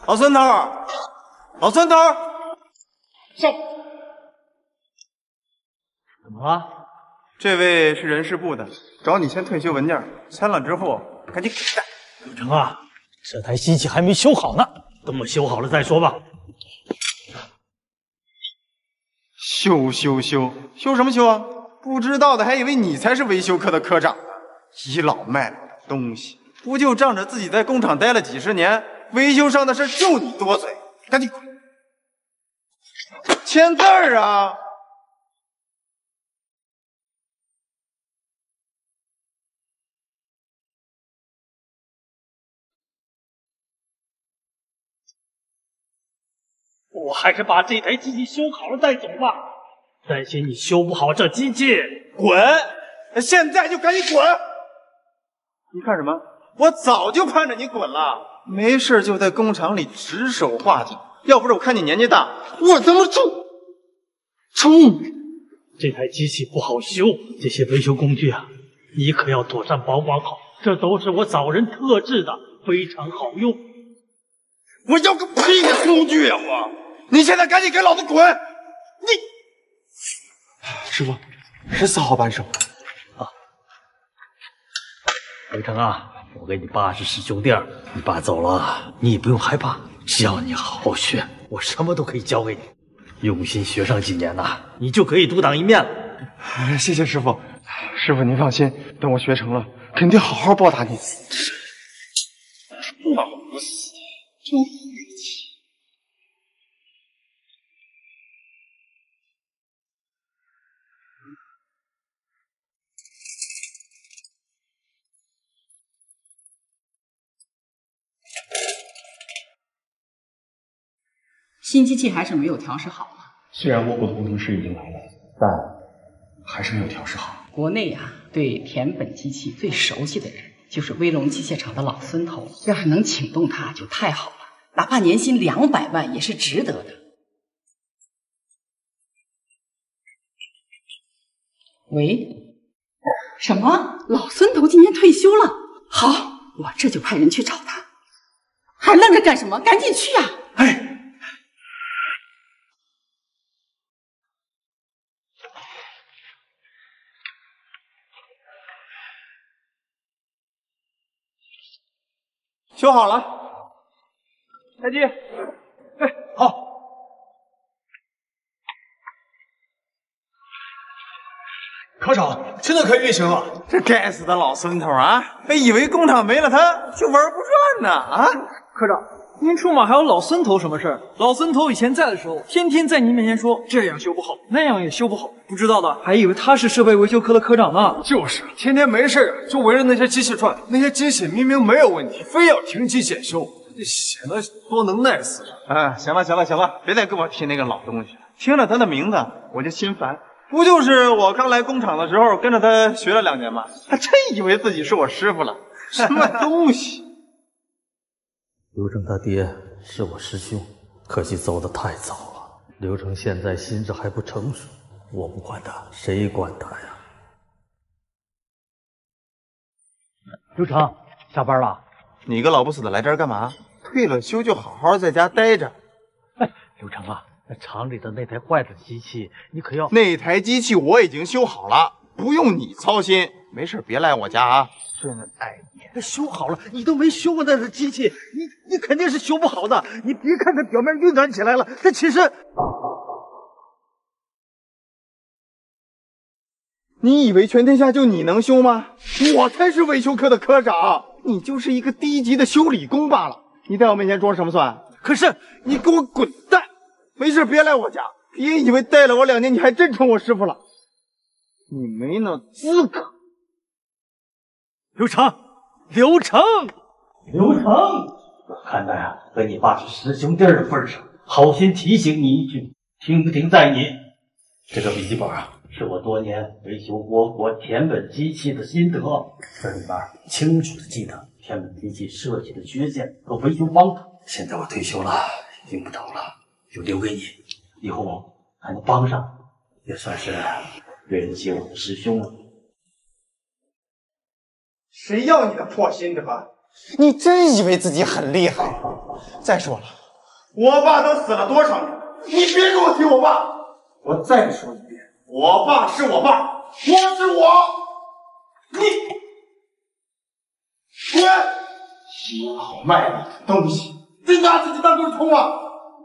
老孙头，老孙头， 谁？怎么了？ 这位是人事部的，找你签退休文件，签了之后赶紧滚蛋。 刘成啊，这台机器还没修好呢，等我修好了再说吧。 修什么修啊？不知道的还以为你才是维修科的科长呢。倚老卖老的东西，不就仗着自己在工厂待了几十年，维修上的事就你多嘴，赶紧滚！签字儿啊！ 我还是把这台机器修好了再走吧，担心你修不好这机器。 滚！现在就赶紧滚！你看什么？我早就盼着你滚了。没事就在工厂里指手画脚，要不是我看你年纪大，我他妈这台机器不好修，这些维修工具啊，你可要妥善保管好，这都是我找人特制的，非常好用。 我要个屁的工具啊！你现在赶紧给老子滚！你，师傅，14号扳手啊！刘成啊，我给你爸是师兄弟，你爸走了，你也不用害怕，只要你好好学，我什么都可以教给你。用心学上几年呐，你就可以独当一面了。 谢谢师傅，师傅您放心，等我学成了，肯定好好报答你。老死，真晦气！ 新机器还是没有调试好嘛。 虽然我国的工程师已经来了，但还是没有调试好。 国内呀，对田本机器最熟悉的人就是威龙机械厂的老孙头，要是能请动他就太好了，哪怕年薪200万也是值得的。喂，什么？老孙头今年退休了？好，我这就派人去找他。还愣着干什么？赶紧去呀！ 哎。修好了，开机。哎，好。 科长，现在可以运行了。 这该死的老孙头啊！还以为工厂没了他就玩不转呢啊！ 科长，您出马还有老孙头什么事儿？老孙头以前在的时候，天天在您面前说这样修不好，那样也修不好，不知道的还以为他是设备维修科的科长呢。 就是，天天没事就围着那些机器转，那些机器明明没有问题，非要停机检修，这显得多能耐死人。 哎，行了，别再跟我提那个老东西了，听了他的名字我就心烦。不就是我刚来工厂的时候跟着他学了2年吗？他真以为自己是我师傅了，什么东西！ 刘成他爹是我师兄，可惜走得太早了。刘成现在心智还不成熟，我不管他，谁管他呀？刘成，下班了？ 你个老不死的来这儿干嘛？退了休就好好在家待着。 哎，刘成啊，那厂里的那台坏的机器，你可要…… 那台机器我已经修好了，不用你操心。没事别来我家啊！顺着爱你。 修好了，你都没修过那台机器，你肯定是修不好的。你别看它表面运转起来了，它其实…… 你以为全天下就你能修吗？我才是维修科的科长，你就是一个低级的修理工罢了。你在我面前装什么蒜？可是你给我滚蛋！没事别来我家，别以为带了我2年你还真成我师傅了，你没那资格。 刘成，我看在啊和你爸是师兄弟的份上，好心提醒你一句，听不听在你。这个笔记本啊，是我多年维修我国田本机器的心得，这里边清楚的记得田本机器设计的缺陷和维修方法。现在我退休了，用不着了，就留给你，以后还能帮上，也算是对得起我的师兄了。 谁要你的破心得？ 你真以为自己很厉害？再说了，我爸都死了多少年了，你别给我提我爸！我再说一遍，我爸是我爸，我是我，你滚！老卖力的东西，真拿自己当根葱啊！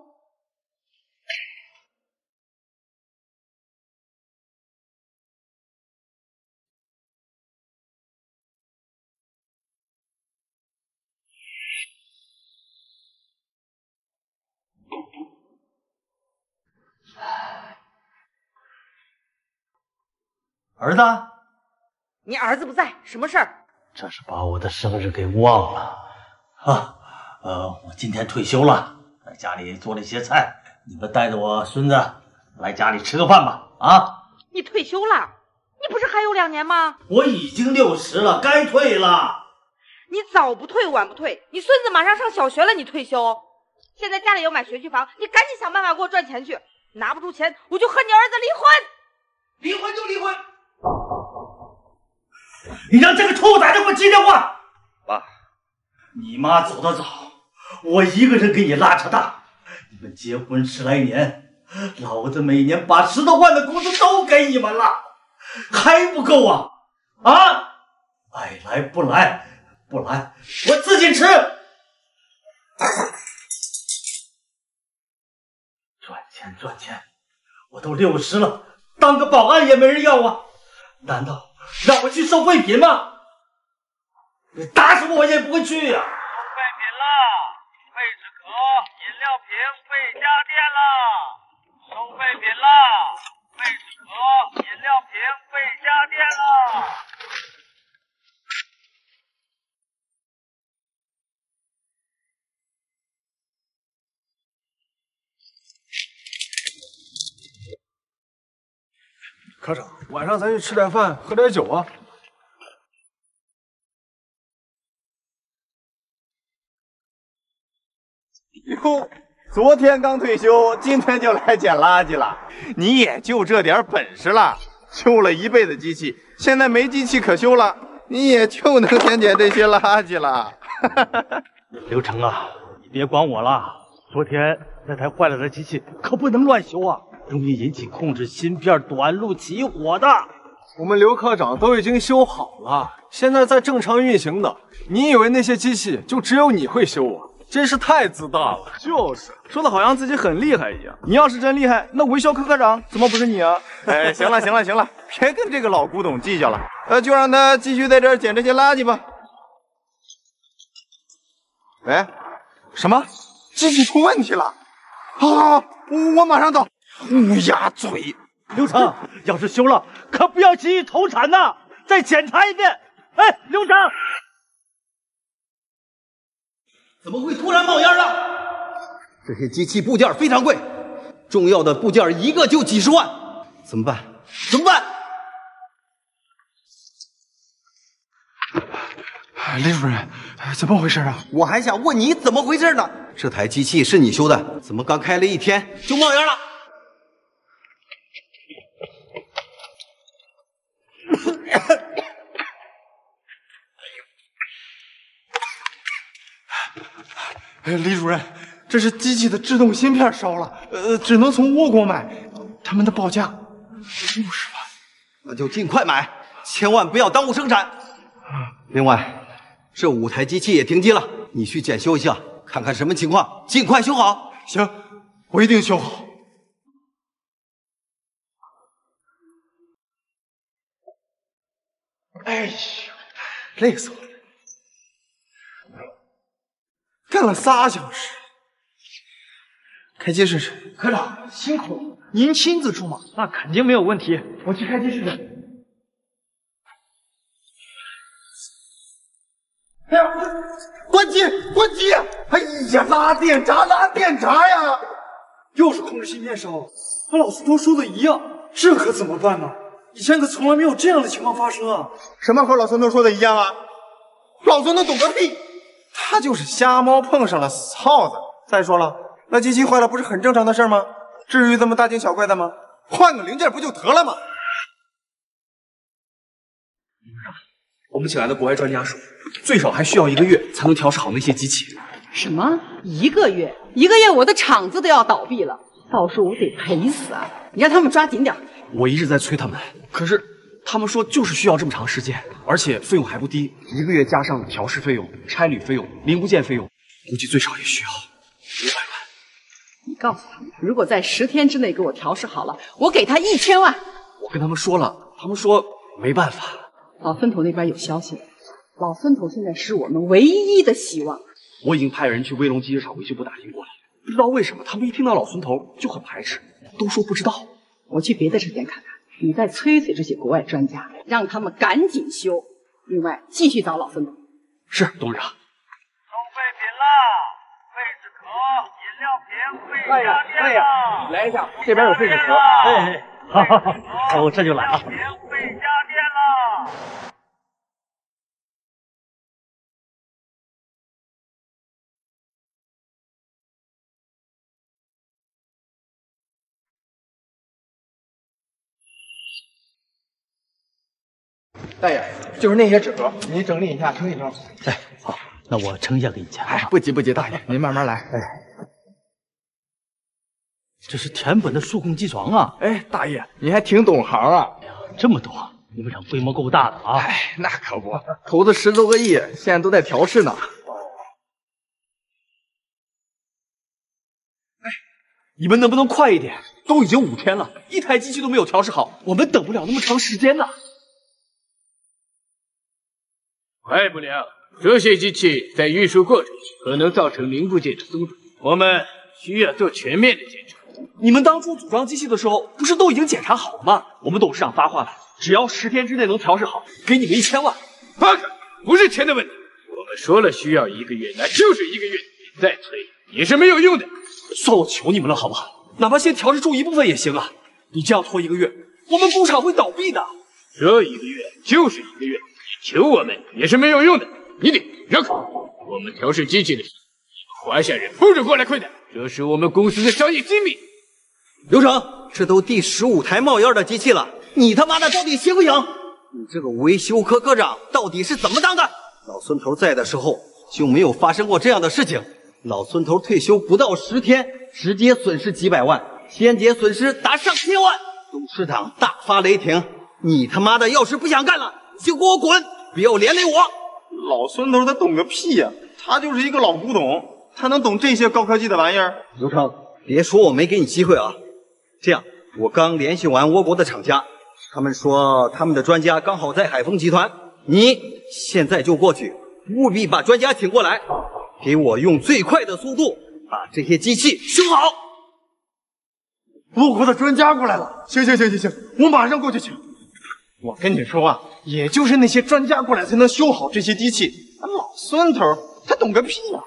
儿子， 你儿子不在，什么事儿？ 这是把我的生日给忘了啊！我今天退休了，在家里做了一些菜，你们带着我孙子来家里吃个饭吧！啊！ 你退休了？你不是还有2年吗？ 我已经60了，该退了。 你早不退晚不退，你孙子马上上小学了，你退休？现在家里要买学区房，你赶紧想办法给我赚钱去，拿不出钱我就和你儿子离婚。 离婚就离婚。你让这个臭崽子给我接电话！爸，你妈走得早，我一个人给你拉扯大。你们结婚10来年，老子每年把10多万的工资都给你们了，还不够啊？啊！爱来不来，不来我自己吃。赚钱，我都60了，当个保安也没人要啊！难道让我去收废品吗？你打死我也不会去呀！ 收废品了，废纸壳、饮料瓶被家电了。收废品了，废纸壳、饮料瓶被家电了。 科长，晚上咱去吃点饭，喝点酒啊。 哟，昨天刚退休，今天就来捡垃圾了。你也就这点本事了，修了一辈子机器，现在没机器可修了，你也就能捡这些垃圾了。 刘成啊，你别管我了，昨天那台坏了的机器可不能乱修啊，容易引起控制芯片短路起火的。 我们刘科长都已经修好了，现在在正常运行的。你以为那些机器就只有你会修啊？真是太自大了。 就是说的好像自己很厉害一样。你要是真厉害，那维修科科长怎么不是你啊？ 哎，行了，别跟这个老古董计较了。就让他继续在这儿捡这些垃圾吧。喂，什么？机器出问题了？好，我马上到。乌鸦嘴！ 刘成，要是修了，可不要轻易投产呐！再检查一遍。哎，刘成， 怎么会突然冒烟了？这些机器部件非常贵，重要的部件一个就几10万，怎么办？ 李主任，怎么回事啊？ 我还想问你怎么回事呢？这台机器是你修的，怎么刚开了1天就冒烟了？ 李主任，这是机器的制动芯片烧了，只能从倭国买，他们的报价50万， 那就尽快买，千万不要耽误生产。另外，这5台机器也停机了，你去检修一下，看看什么情况，尽快修好。 行，我一定修好。哎呦，累死我了！干了3小时，开机试试。 科长辛苦了，您亲自出马，那肯定没有问题。我去开机试试。 哎呀，关机！哎呀，拉电闸呀！ 又是控制芯片烧，和老司徒说的一样，这可怎么办呢？以前可从来没有这样的情况发生啊！ 什么和老孙头说的一样啊？老孙头懂个屁！他就是瞎猫碰上了死耗子。再说了，那机器坏了不是很正常的事吗？至于这么大惊小怪的吗？换个零件不就得了吗？ 我们请来的国外专家说，最少还需要1个月才能调试好那些机器。 什么？1个月？1个月我的厂子都要倒闭了，到时候我得赔死啊！你让他们抓紧点。 我一直在催他们，可是他们说就是需要这么长时间，而且费用还不低，1个月加上调试费用、差旅费用、零部件费用，估计最少也需要500万。 你告诉他们，如果在10天之内给我调试好了，我给他1000万。 我跟他们说了，他们说没办法。 老孙头那边有消息了，老孙头现在是我们唯一的希望。 我已经派人去威龙机械厂维修部打听过了，不知道为什么他们一听到老孙头就很排斥，都说不知道。 我去别的车间看看，你再催催这些国外专家，让他们赶紧修。另外，继续找老孙头。 是，董事长。 收废品啦，废纸壳、饮料瓶被家电了。 来一下，这边有废纸壳。好，我这就来啊。 被家电了。 大爷，就是那些纸盒，你整理一下，称一称。 哎，好，那我称一下给你钱。 哎，不急不急，大爷，您慢慢来。哎， 这是田本的数控机床啊！ 哎，大爷，你还挺懂行啊！ 这么多，你们厂规模够大的啊！ 哎，那可不，投资10多个亿，现在都在调试呢。 你们能不能快一点？都已经5天了，一台机器都没有调试好，我们等不了那么长时间呢。 快不了，这些机器在运输过程中可能造成零部件的松动，我们需要做全面的检查。 你们当初组装机器的时候，不是都已经检查好了吗？我们董事长发话了，只要10天之内能调试好，给你们1000万。 放开，不是钱的问题。我们说了需要1个月，那就是1个月，再催也是没有用的。 算我求你们了，好不好？哪怕先调试出一部分也行啊！你这样拖1个月，我们工厂会倒闭的。 这1个月就是1个月，你求我们也是没有用的。你得让开，我们调试机器的事，华夏人不准过来窥探，这是我们公司的商业机密。 刘成，这都第15台冒烟的机器了，你他妈的到底行不行？你这个维修科科长到底是怎么当的？老孙头在的时候就没有发生过这样的事情。老孙头退休不到10天，直接损失几百万，间接损失达上千万。董事长大发雷霆，你他妈的要是不想干了，就给我滚，不要连累我。 老孙头他懂个屁呀、他就是一个老古董，他能懂这些高科技的玩意儿？ 刘成，别说我没给你机会啊！这样，我刚联系完倭国的厂家，他们说他们的专家刚好在海丰集团，你现在就过去，务必把专家请过来，给我用最快的速度把这些机器修好。 倭国的专家过来了，行，我马上过去请。我跟你说啊，也就是那些专家过来才能修好这些机器，老孙头他懂个屁呀、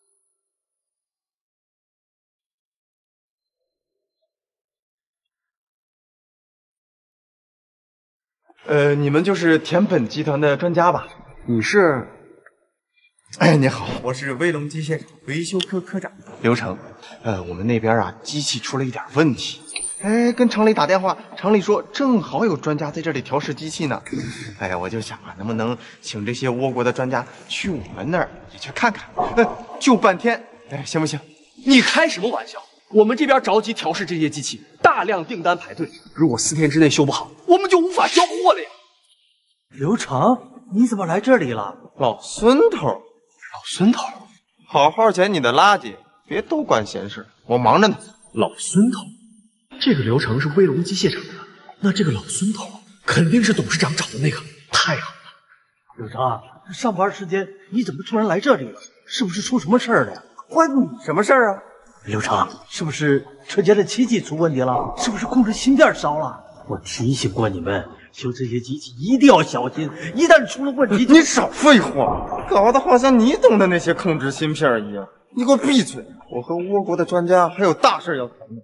你们就是田本集团的专家吧？你是？哎，你好，我是威龙机械厂维修科科长刘成。我们那边啊，机器出了一点问题。哎，跟厂里打电话，厂里说正好有专家在这里调试机器呢。哎呀，我就想啊，能不能请这些倭国的专家去我们那儿也去看看？就半天，哎，行不行？ 你开什么玩笑？我们这边着急调试这些机器，大量订单排队，如果4天之内修不好，我们就无法交货了呀。 刘成，你怎么来这里了？ 老孙头，好好捡你的垃圾，别都管闲事，我忙着呢。 老孙头，这个流程是威龙机械厂的，那这个老孙头肯定是董事长找的那个，太好了。 刘成，上班时间你怎么突然来这里了？是不是出什么事儿了呀？ 关你什么事儿啊？ 刘成，是不是车间的机器出问题了？是不是控制芯片烧了？我提醒过你们，修这些机器一定要小心，一旦出了问题， 你少废话，搞得好像你懂得那些控制芯片一样。你给我闭嘴！我和倭国的专家还有大事要谈呢。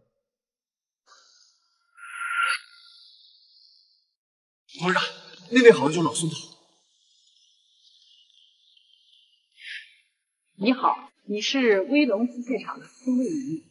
董事长，那位好像就是老孙头。 你好，你是威龙机械厂的孙卫民。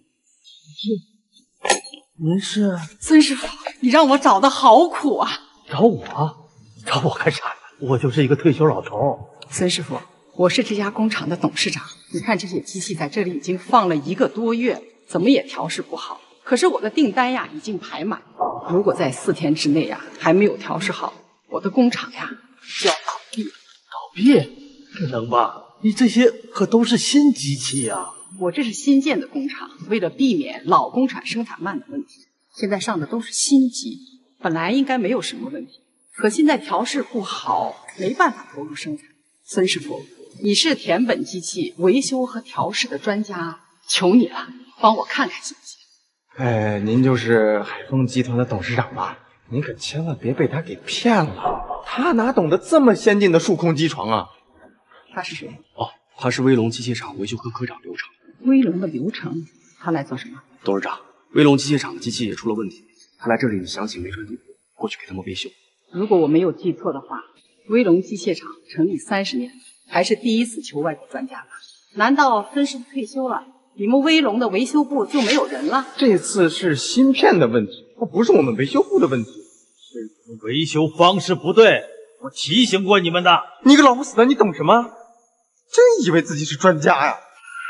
您是孙师傅，你让我找的好苦啊！ 找我？找我干啥呀？ 我就是一个退休老头。 孙师傅，我是这家工厂的董事长，你看这些机器在这里已经放了1个多月了，怎么也调试不好。可是我的订单呀已经排满，如果在4天之内呀还没有调试好，我的工厂呀就要倒闭了。 倒闭？可能吧？你这些可都是新机器呀。 我这是新建的工厂，为了避免老工厂生产慢的问题，现在上的都是新机，本来应该没有什么问题，可现在调试不好，没办法投入生产。孙师傅，你是田本机器维修和调试的专家，求你了，帮我看看行不行？ 哎，您就是海丰集团的董事长吧？您可千万别被他给骗了，他哪懂得这么先进的数控机床啊？ 他是谁？ 哦，他是威龙机械厂维修科科长刘成。 威龙的刘成，他来做什么？ 董事长，威龙机械厂的机器也出了问题，他来这里想请梅川地铺过去给他们维修。 如果我没有记错的话，威龙机械厂成立30年，还是第一次求外国专家吧？难道孙师傅退休了，你们威龙的维修部就没有人了？ 这次是芯片的问题，它不是我们维修部的问题， 是维修方式不对，我提醒过你们的。 你个老不死的，你懂什么？真以为自己是专家呀？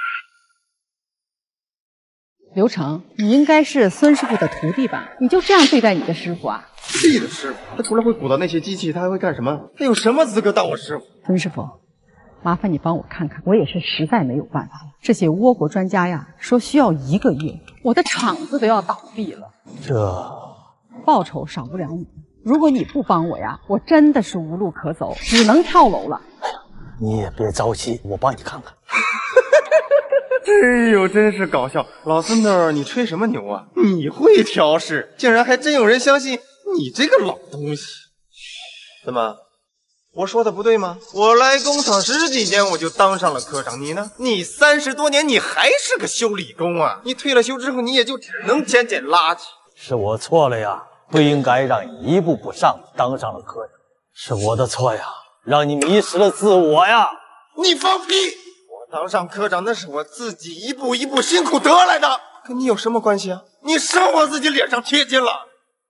刘成，你应该是孙师傅的徒弟吧？你就这样对待你的师傅啊？ 自己的师傅，他除了会鼓捣那些机器，他还会干什么？他有什么资格当我师傅？ 孙师傅，麻烦你帮我看看，我也是实在没有办法了。这些倭国专家呀，说需要1个月，我的厂子都要倒闭了。报酬少不了你，如果你不帮我呀，我真的是无路可走，只能跳楼了。 你也别着急，我帮你看看。 哎呦，真是搞笑！老孙头，你吹什么牛啊？你会调试，竟然还真有人相信你这个老东西。怎么，我说的不对吗？我来工厂10几年，我就当上了科长，你呢？你30多年，你还是个修理工啊！你退了休之后，你也就只能捡捡垃圾。 是我错了呀，不应该让你一步不上当上了科长，是我的错呀，让你迷失了自我呀！ 你放屁！当上科长那是我自己一步一步辛苦得来的，跟你有什么关系啊？你生往自己脸上贴金了。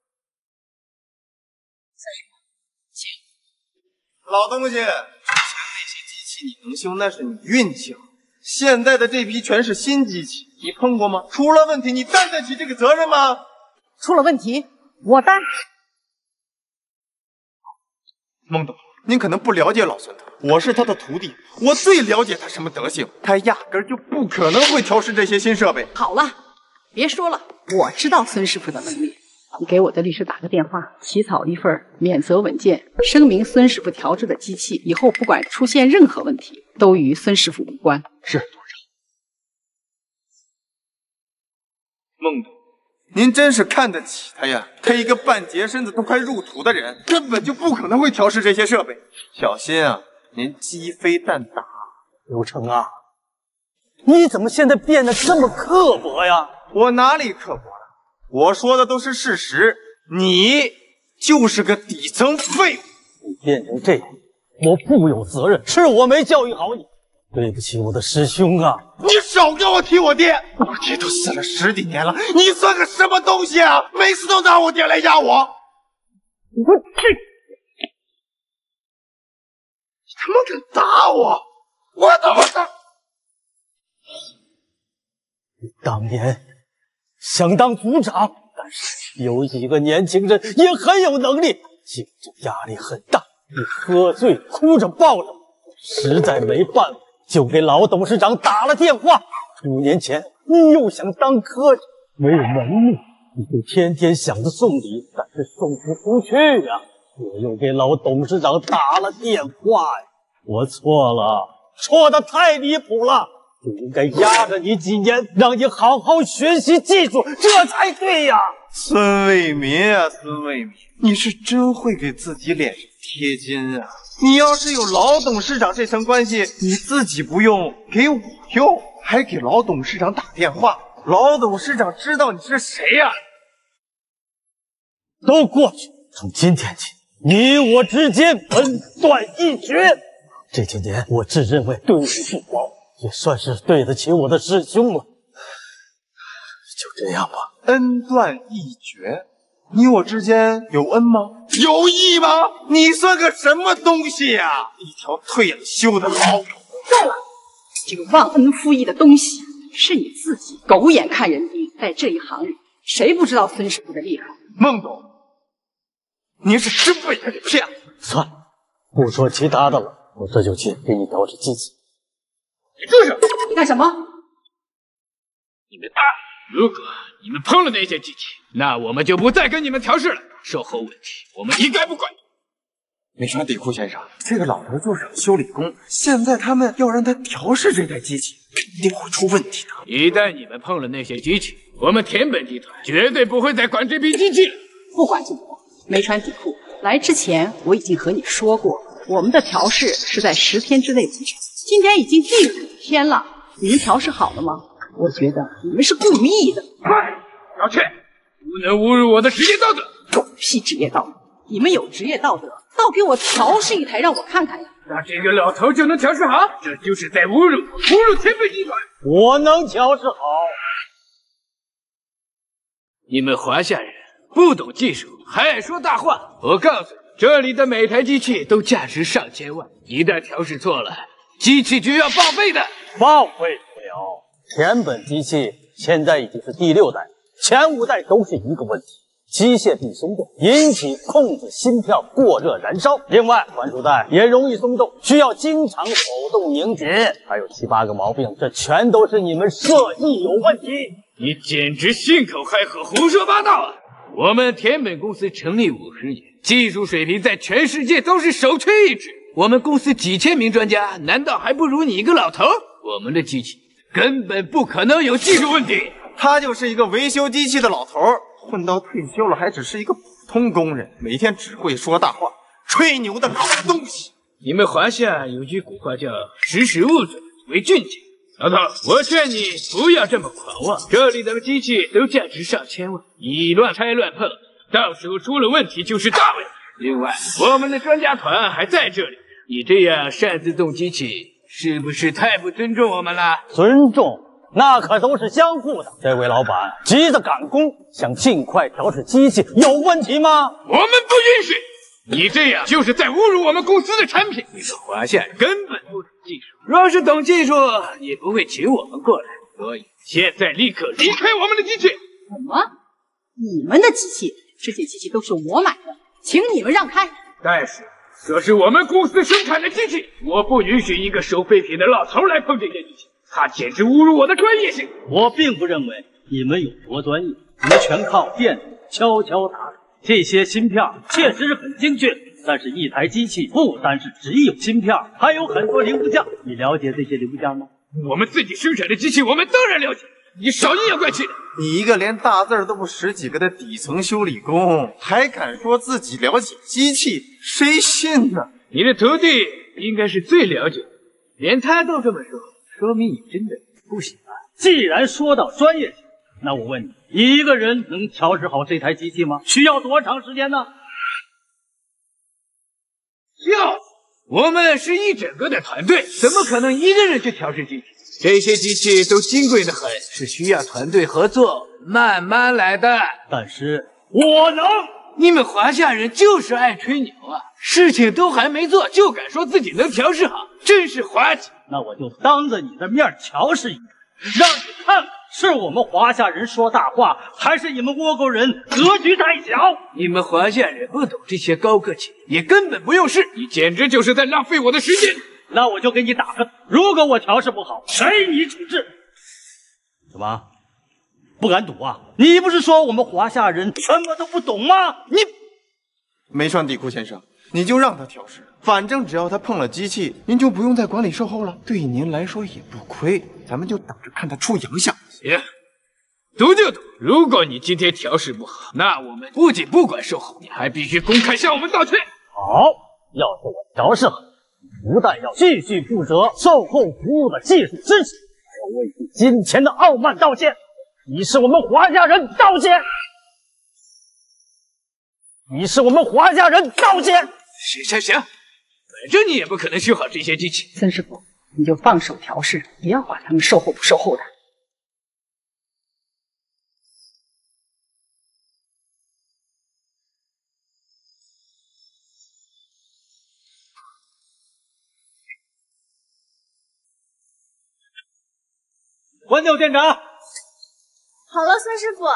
老东西，之前那些机器你能修，那是你运气好。现在的这批全是新机器，你碰过吗？出了问题，你担得起这个责任吗？ 出了问题，我担。 孟董，您可能不了解老孙头，我是他的徒弟，我最了解他什么德行。他压根就不可能会调试这些新设备。 好了，别说了，我知道孙师傅的能力。你给我的律师打个电话，起草一份免责文件，声明孙师傅调制的机器以后不管出现任何问题，都与孙师傅无关。 是，董事长。 孟董，您真是看得起他呀！他一个半截身子都快入土的人，根本就不可能会调试这些设备。小心啊，您鸡飞蛋打。 刘成啊，你怎么现在变得这么刻薄呀？ 我哪里刻薄了？我说的都是事实。你就是个底层废物。 你变成这样，我负有责任，是我没教育好你，对不起我的师兄啊！ 你少给我提我爹！我爹都死了10几年了，你算个什么东西啊？每次都拿我爹来压我！我这，你他妈敢打我！我他妈的！ 你当年想当组长，但是有一个年轻人也很有能力，竞争压力很大，你喝醉哭着抱着，实在没办法，就给老董事长打了电话。5年前你又想当科长，没有能力，你就天天想着送礼，但是送不出去呀。我又给老董事长打了电话呀，我错了，错的太离谱了。就应该压着你几年，让你好好学习技术，这才对呀！ 孙卫民啊，孙卫民，你是真会给自己脸上贴金啊！你要是有老董事长这层关系，你自己不用，给我用，还给老董事长打电话，老董事长知道你是谁呀？ 都过去，从今天起，你我之间恩断义绝。这些年我自认为对你不薄，也算是对得起我的师兄了。就这样吧， 恩断义绝。 你我之间有恩吗？有义吗？你算个什么东西呀？一条退了休的老狗！ 够了！这个忘恩负义的东西，是你自己狗眼看人低。在这一行里，谁不知道孙师傅的厉害？ 孟总，您是真被他给骗了。 算了，不说其他的了，我这就去给你调制机器。 住手！ 你干什么？ 你们如果你们碰了那些机器，那我们就不再跟你们调试了。售后问题我们一概不管。 没传底库先生，这个老头就是个修理工，现在他们要让他调试这台机器，肯定会出问题的。 一旦你们碰了那些机器，我们田本集团绝对不会再管这批机器了。 不管就不管。没传底库来之前，我已经和你说过，我们的调试是在10天之内完成。今天已经第5天了，你们调试好了吗？我觉得你们是故意的。 快，小倩，不能侮辱我的职业道德。 狗屁职业道德！你们有职业道德，倒给我调试一台让我看看呀！ 那这个老头就能调试好？这就是在侮辱田本集团。 我能调试好。 你们华夏人不懂技术，还爱说大话。我告诉你，这里的每台机器都价值上千万，一旦调试错了，机器就要报废的。 报废不了。田本机器现在已经是第6代，前5代都是一个问题。机械臂松动，引起控制芯片过热燃烧。另外，传输带也容易松动，需要经常手动拧紧。还有7、8个毛病，这全都是你们设计有问题。 你简直信口开河，胡说八道啊！我们田本公司成立50年，技术水平在全世界都是首屈一指。我们公司几千名专家，难道还不如你一个老头？我们的机器根本不可能有技术问题。 他就是一个维修机器的老头，混到退休了还只是一个普通工人，每天只会说大话、吹牛的老东西。 你们华夏有句古话叫“识时务者为俊杰”。老头，我劝你不要这么狂妄。这里的机器都价值上千万，你乱拆乱碰，到时候出了问题就是大问题。另外，我们的专家团还在这里，你这样擅自动机器，是不是太不尊重我们了？ 尊重？那可都是相互的。这位老板急着赶工，想尽快调试机器，有问题吗？ 我们不允许！你这样就是在侮辱我们公司的产品。你们华夏根本不懂技术，若是懂技术，也不会请我们过来。所以现在立刻离开我们的机器！ 什么？你们的机器？这些机器都是我买的，请你们让开。 但是这是我们公司生产的机器，我不允许一个收废品的老头来碰这些机器。他简直侮辱我的专业性！ 我并不认为你们有多专业，你们全靠电脑敲敲打打。这些芯片确实是很精确，但是一台机器不单是只有芯片，还有很多零部件。你了解这些零部件吗？ 我们自己生产的机器，我们当然了解。你少阴阳怪气的！ 你一个连大字都不识几个的底层修理工，还敢说自己了解机器？谁信呢？ 你的徒弟应该是最了解的，连他都这么说。说明你真的不行啊！ 既然说到专业性，那我问你，一个人能调试好这台机器吗？需要多长时间呢？ 要我们是一整个的团队，怎么可能一个人去调试机器？这些机器都金贵的很，是需要团队合作，慢慢来的。 但是我能。 你们华夏人就是爱吹牛啊！事情都还没做，就敢说自己能调试好，真是滑稽。 那我就当着你的面调试一个，让你看看是我们华夏人说大话，还是你们倭寇人格局太小。 你们华夏人不懂这些高科技，也根本不用试，你简直就是在浪费我的时间。 那我就给你打个赌，如果我调试不好，谁你处置？怎么不敢赌啊？你不是说我们华夏人什么都不懂吗？ 你没穿底裤先生，你就让他调试，反正只要他碰了机器，您就不用再管理售后了，对您来说也不亏。咱们就等着看他出洋相。 行，赌就赌。如果你今天调试不好，那我们不仅不管售后，你还必须公开向我们道歉。 好，要是我调试好，不但要继续负责售后服务的技术支持，还要为你金钱的傲慢道歉。你是我们华夏人，道歉！你是我们华夏人，道歉！ 行，反正你也不可能修好这些机器。 孙师傅，你就放手调试，不要管他们售后不售后的。 关掉电闸。 好了，孙师傅。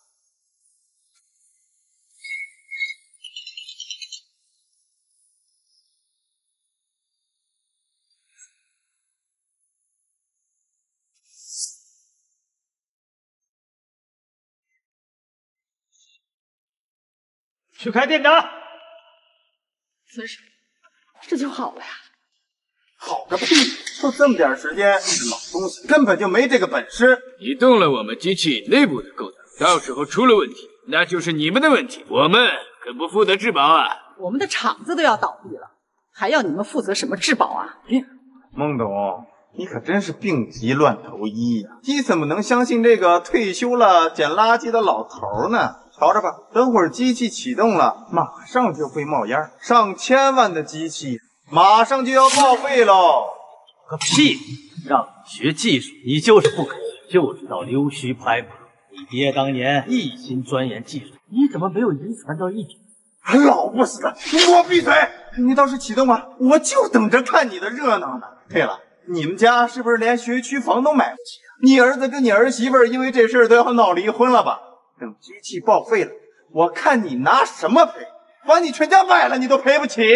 去开电闸。 孙师傅，这就好了呀？ 好个屁！就这么点时间，这老东西根本就没这个本事。 你动了我们机器内部的勾当，到时候出了问题，那就是你们的问题，我们可不负责质保啊！ 我们的厂子都要倒闭了，还要你们负责什么质保啊？ 孟董，你可真是病急乱投医呀！你怎么能相信这个退休了捡垃圾的老头呢？瞧着吧，等会儿机器启动了，马上就会冒烟，上千万的机器马上就要报废喽！ 个屁！让你学技术，你就是不肯学，就知道溜须拍马。你爹当年一心钻研技术，你怎么没有遗传到一点？ 老不死的，给我闭嘴！你倒是启动吧，我就等着看你的热闹呢。对了，你们家是不是连学区房都买不起啊？你儿子跟你儿媳妇因为这事都要闹离婚了吧？等机器报废了，我看你拿什么赔？把你全家卖了，你都赔不起。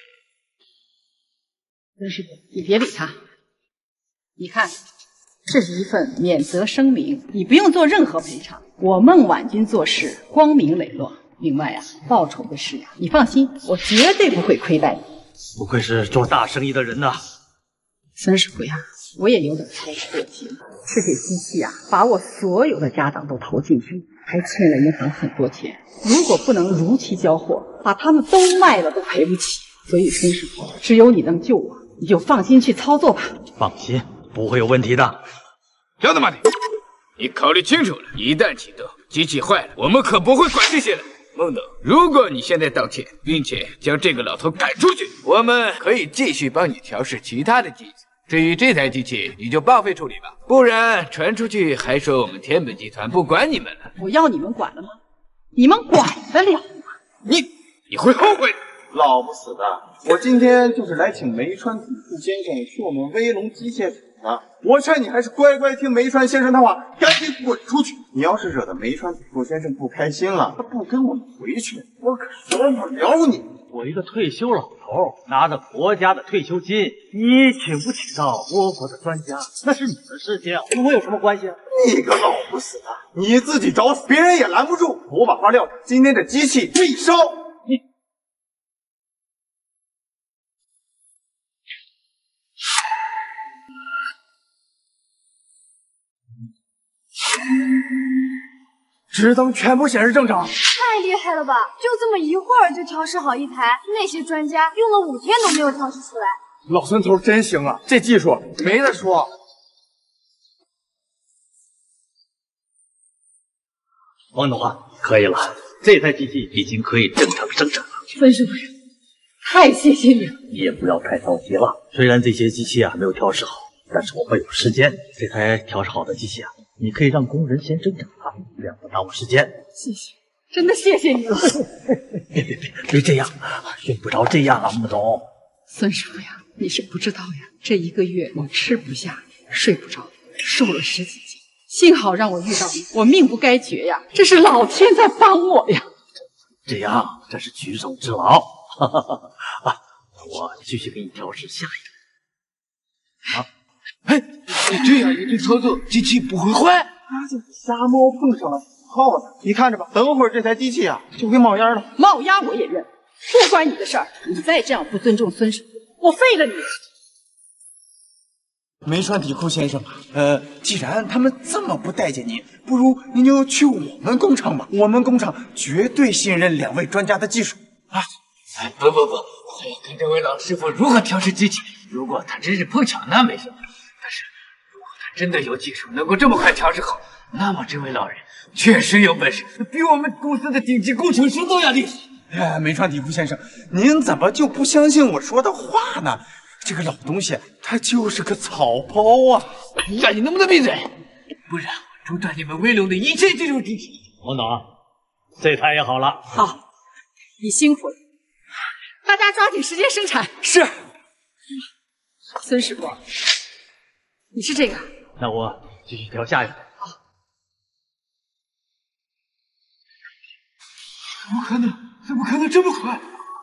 孙师傅，你别理他。你看，这是一份免责声明，你不用做任何赔偿。我孟晚君做事光明磊落。另外啊，报酬的事呀，你放心，我绝对不会亏待你。 不愧是做大生意的人呐。 孙师傅呀，我也有点操之过急了。这些机器啊，把我所有的家当都投进去，还欠了银行很多钱。如果不能如期交货，把他们都卖了都赔不起。所以孙师傅，只有你能救我，你就放心去操作吧。 放心，不会有问题的。 小子马丁，你考虑清楚了，一旦启动，机器坏了，我们可不会管这些的。孟董，如果你现在道歉，并且将这个老头赶出去，我们可以继续帮你调试其他的机器。至于这台机器，你就报废处理吧，不然传出去还说我们天本集团不管你们了。 我要你们管了吗？你们管得了吗？ 你会后悔的。 老不死的，我今天就是来请梅川底富先生去我们威龙机械厂的。我劝你还是乖乖听梅川先生的话，赶紧滚出去。你要是惹得梅川底富先生不开心了，他不跟我们回去，我可受不了你。 我一个退休老头拿着国家的退休金，你请不请到倭国的专家，那是你的事情，跟我有什么关系啊？ 你个老不死的，你自己找死，别人也拦不住。我把话撂着，今天这机器必烧。 直灯全部显示正常， 太厉害了吧！就这么一会儿就调试好一台，那些专家用了5天都没有调试出来。 老孙头真行啊，这技术没得说。 王董啊，可以了，这台机器已经可以正常生产了。 孙师傅，太谢谢你了。 你也不要太着急了，虽然这些机器啊没有调试好，但是我会有时间。这台调试好的机器啊，你可以让工人先生产它，这样不耽误时间。 谢谢，真的谢谢你了。 别这样，用不着这样啊，穆总。 孙师傅呀，你是不知道呀，这1个月我吃不下，睡不着，瘦了10几斤。幸好让我遇到你，我命不该绝呀，这是老天在帮我呀。 这样，这是举手之劳。我继续给你调试下一个。 哎，你这样一顿操作，机器不会坏？ 他就是瞎猫碰上了死耗子。你看着吧，等会儿这台机器啊就会冒烟了。 冒烟我也认，不关你的事儿。你再这样不尊重孙师傅，我废了你！ 梅川底库先生，既然他们这么不待见您，不如您就去我们工厂吧。我们工厂绝对信任2位专家的技术啊！ 不，我要看这位老师傅如何调试机器。如果他真是碰巧，那没什么；但是如果他真的有技术，能够这么快调试好，那么这位老人确实有本事，比我们公司的顶级工程师都要厉害。 梅川底库先生，您怎么就不相信我说的话呢？这个老东西，它就是个草包啊！ 那你能不能闭嘴？不然我中断你们威龙的一切技术支持。 王董，这台也好了。 好，你辛苦了，大家抓紧时间生产。 是。 孙师傅，你是这个？ 那我继续调下一台。 怎么可能？怎么可能这么快？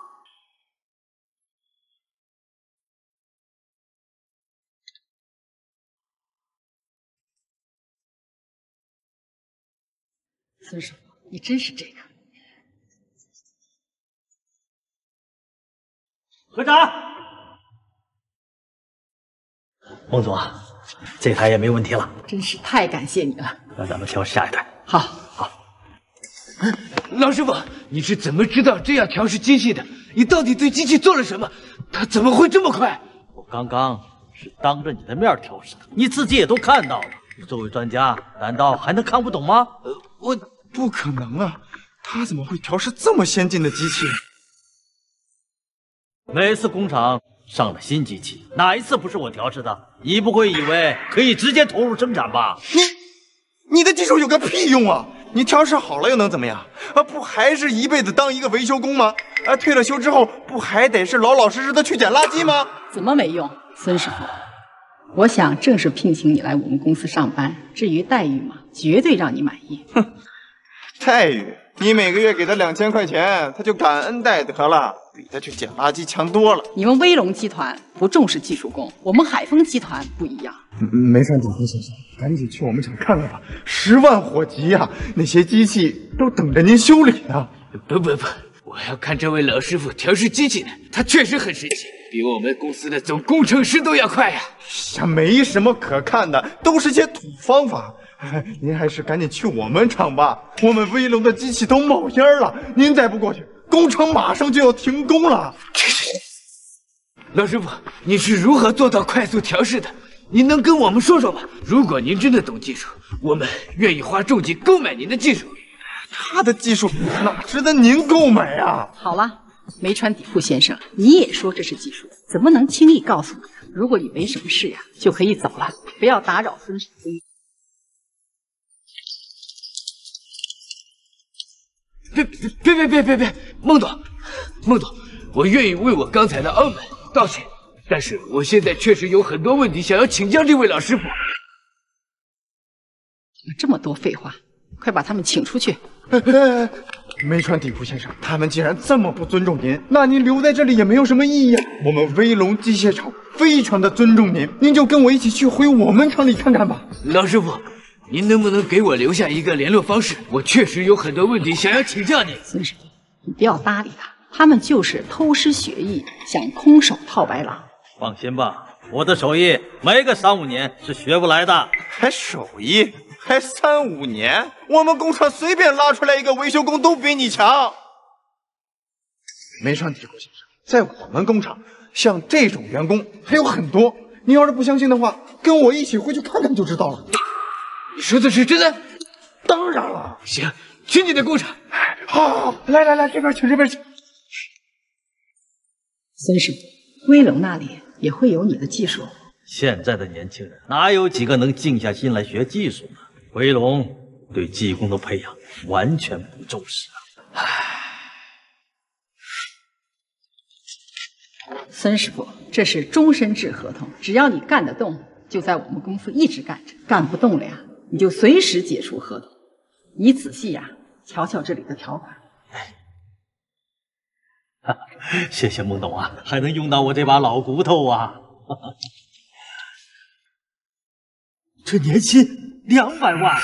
孙师傅，你真是这个。 科长，孟总啊，这台也没问题了， 真是太感谢你了。 那咱们调下一台。 好。 老师傅，你是怎么知道这样调试机器的？你到底对机器做了什么？它怎么会这么快？ 我刚刚是当着你的面调试的，你自己也都看到了。你作为专家，难道还能看不懂吗？ 我不可能啊，他怎么会调试这么先进的机器？ 每次工厂上了新机器，哪一次不是我调试的？你不会以为可以直接投入生产吧？ 你的技术有个屁用啊！你调试好了又能怎么样？不还是一辈子当一个维修工吗？退了休之后不还得是老老实实的去捡垃圾吗？ 怎么没用，孙师傅？我想正式聘请你来我们公司上班，至于待遇嘛，绝对让你满意。 哼，待遇？你每个月给他2000块钱，他就感恩戴德了，比他去捡垃圾强多了。 你们威龙集团不重视技术工，我们海丰集团不一样。 梅山警官先生，赶紧去我们厂看看吧，10万火急呀！那些机器都等着您修理呢。 不，我要看这位老师傅调试机器呢，他确实很神奇，比我们公司的总工程师都要快呀。 呀，没什么可看的，都是些土方法。您还是赶紧去我们厂吧，我们威龙的机器都冒烟了，您再不过去，工厂马上就要停工了。 老师傅，你是如何做到快速调试的？您能跟我们说说吗？如果您真的懂技术，我们愿意花重金购买您的技术。 他的技术哪值得您购买啊？ 好了，梅川底户先生，你也说这是技术，怎么能轻易告诉你？如果你没什么事呀，就可以走了，不要打扰孙师傅。 别！孟总，我愿意为我刚才的傲慢道歉，但是我现在确实有很多问题想要请教这位老师傅。 这么多废话，快把他们请出去！ 梅川底户先生，他们既然这么不尊重您，那您留在这里也没有什么意义啊。我们威龙机械厂非常的尊重您，您就跟我一起去回我们厂里看看吧。 老师傅，您能不能给我留下一个联络方式？我确实有很多问题想要请教您。 孙师傅，你不要搭理他们就是偷师学艺，想空手套白狼。 放心吧，我的手艺没个3、5年是学不来的。 还手艺？还3、5年？我们工厂随便拉出来一个维修工都比你强。梅川底户先生，在我们工厂，像这种员工还有很多。你要是不相信的话，跟我一起回去看看就知道了。 你说的是真的？ 当然了。 行，去你的工厂。 好，来，这边请。 孙师傅，威龙那里也会有你的技术。 现在的年轻人哪有几个能静下心来学技术呢？威龙对技工的培养完全不重视啊！ 孙师傅，这是终身制合同，只要你干得动，就在我们公司一直干着；干不动了呀，你就随时解除合同。你仔细呀，瞧瞧这里的条款。 谢谢孟董啊，还能用到我这把老骨头啊！这年薪200万，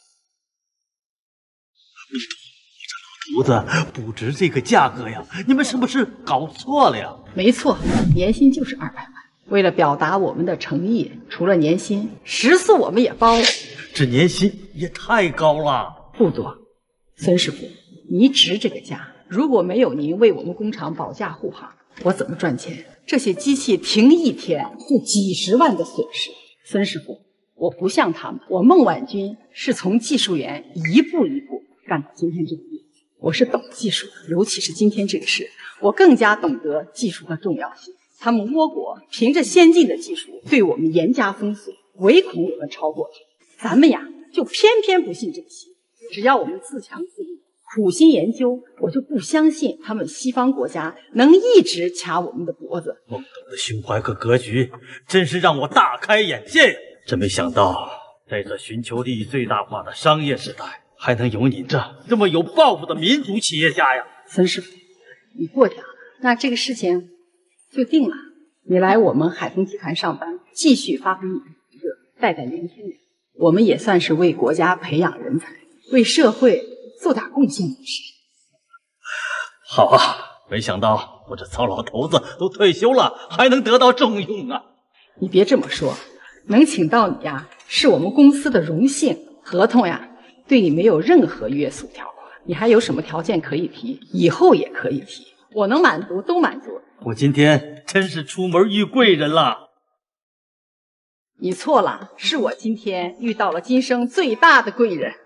我这老头子不值这个价格呀！你们是不是搞错了呀？ 没错，年薪就是200万。为了表达我们的诚意，除了年薪，食宿我们也包。 这年薪也太高了， 不多。孙师傅，你值这个价。如果没有您为我们工厂保驾护航，我怎么赚钱？这些机器停1天就几10万的损失。孙师傅，我不像他们，我孟晚军是从技术员一步一步干到今天这个业绩。我是懂技术的，尤其是今天这个事，我更加懂得技术的重要性。他们倭国凭着先进的技术对我们严加封锁，唯恐我们超过他。咱们呀，就偏偏不信这些。只要我们自强自立，苦心研究，我就不相信他们西方国家能一直卡我们的脖子。 孟董的胸怀和格局真是让我大开眼界。真没想到在这寻求利益最大化的商业时代，还能有你这么有抱负的民主企业家呀？ 孙师傅，你过奖了，那这个事情就定了。你来我们海丰集团上班，继续发挥你的一个代代年轻人，我们也算是为国家培养人才，为社会做点贡献的事。 好啊，没想到我这糙老头子都退休了，还能得到重用啊！ 你别这么说，能请到你呀，是我们公司的荣幸。合同呀，对你没有任何约束条款，你还有什么条件可以提，以后也可以提，我能满足都满足。 我今天真是出门遇贵人了。 你错了，是我今天遇到了今生最大的贵人。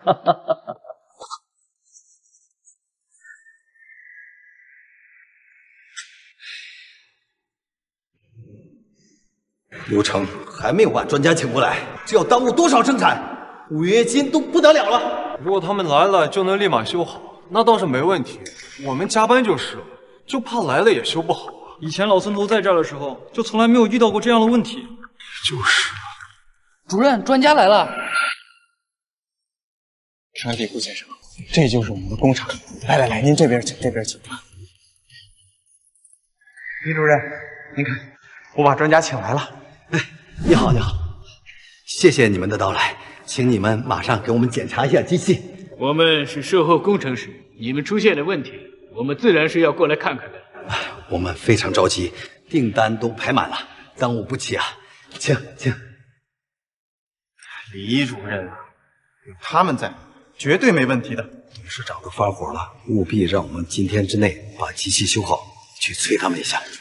刘成还没有把专家请过来，这要耽误多少生产？违约金都不得了了。 如果他们来了就能立马修好，那倒是没问题。我们加班就是了，就怕来了也修不好啊。 以前老孙头在这儿的时候，就从来没有遇到过这样的问题。 就是啊。 主任，专家来了。 山地顾先生，这就是我们的工厂。来，您这边请，这边请。李主任，您看，我把专家请来了。 哎，你好，谢谢你们的到来，请你们马上给我们检查一下机器。 我们是售后工程师，你们出现了问题，我们自然是要过来看看的。 我们非常着急，订单都排满了，耽误不起啊！请。 李主任，有他们在，绝对没问题的。 董事长都发火了，务必让我们今天之内把机器修好，去催他们一下。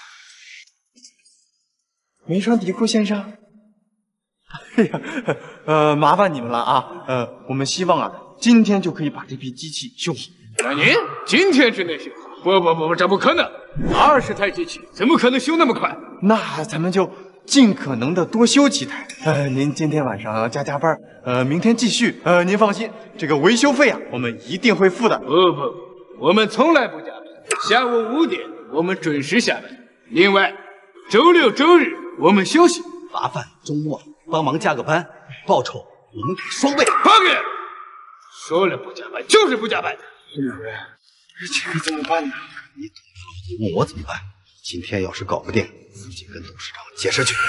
梅霜迪库先生，哎呀，麻烦你们了啊！我们希望啊，今天就可以把这批机器修好。 那您今天之内修好？不，这不可能！20台机器怎么可能修那么快？ 那咱们就尽可能的多修几台。您今天晚上加班，明天继续。您放心，这个维修费啊，我们一定会付的。 不，我们从来不加班。下午5点我们准时下班。另外，周六周日我们休息。 麻烦周末帮忙加个班，报酬我们给双倍。 放开！说了不加班就是不加班。 李主任，这可怎么办呢？ 你懂得了，问我怎么办？今天要是搞不定，自己跟董事长解释去。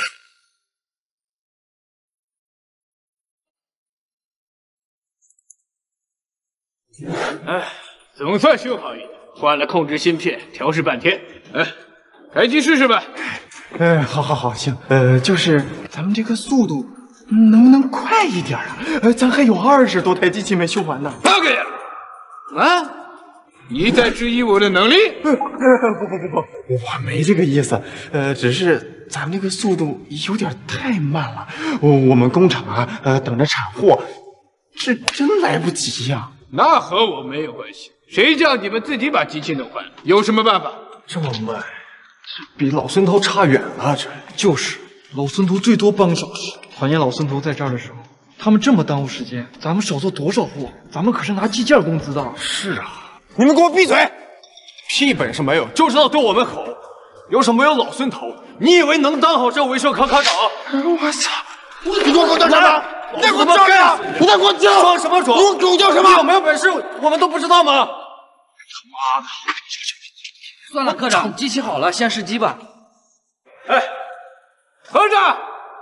哎，总算修好一点，换了控制芯片，调试半天。开机试试吧。 好，行。就是咱们这个速度能不能快一点啊？咱还有20多台机器没修完呢。 放开呀！啊！你在质疑我的能力？ 不，我没这个意思。只是咱们这个速度有点太慢了。我们工厂啊，等着产货，这真来不及呀。 那和我没有关系。谁叫你们自己把机器弄坏了？有什么办法？ 这么慢，这比老孙头差远了。这就是老孙头最多半个小时。怀念老孙头在这儿的时候，他们这么耽误时间，咱们少做多少货？咱们可是拿计件工资的。 是啊。你们给我闭嘴！屁本事没有，就知道对我们吼。有什么有老孙头？你以为能当好这维修科科长？ 我操！你给我叫什么？你给我叫什么？你再给我叫！ 装什么装？ 你给我叫什么？ 你有没有本事？我们都不知道吗？他妈的！算了，科长，机器好了，先试机吧。 哎，科长！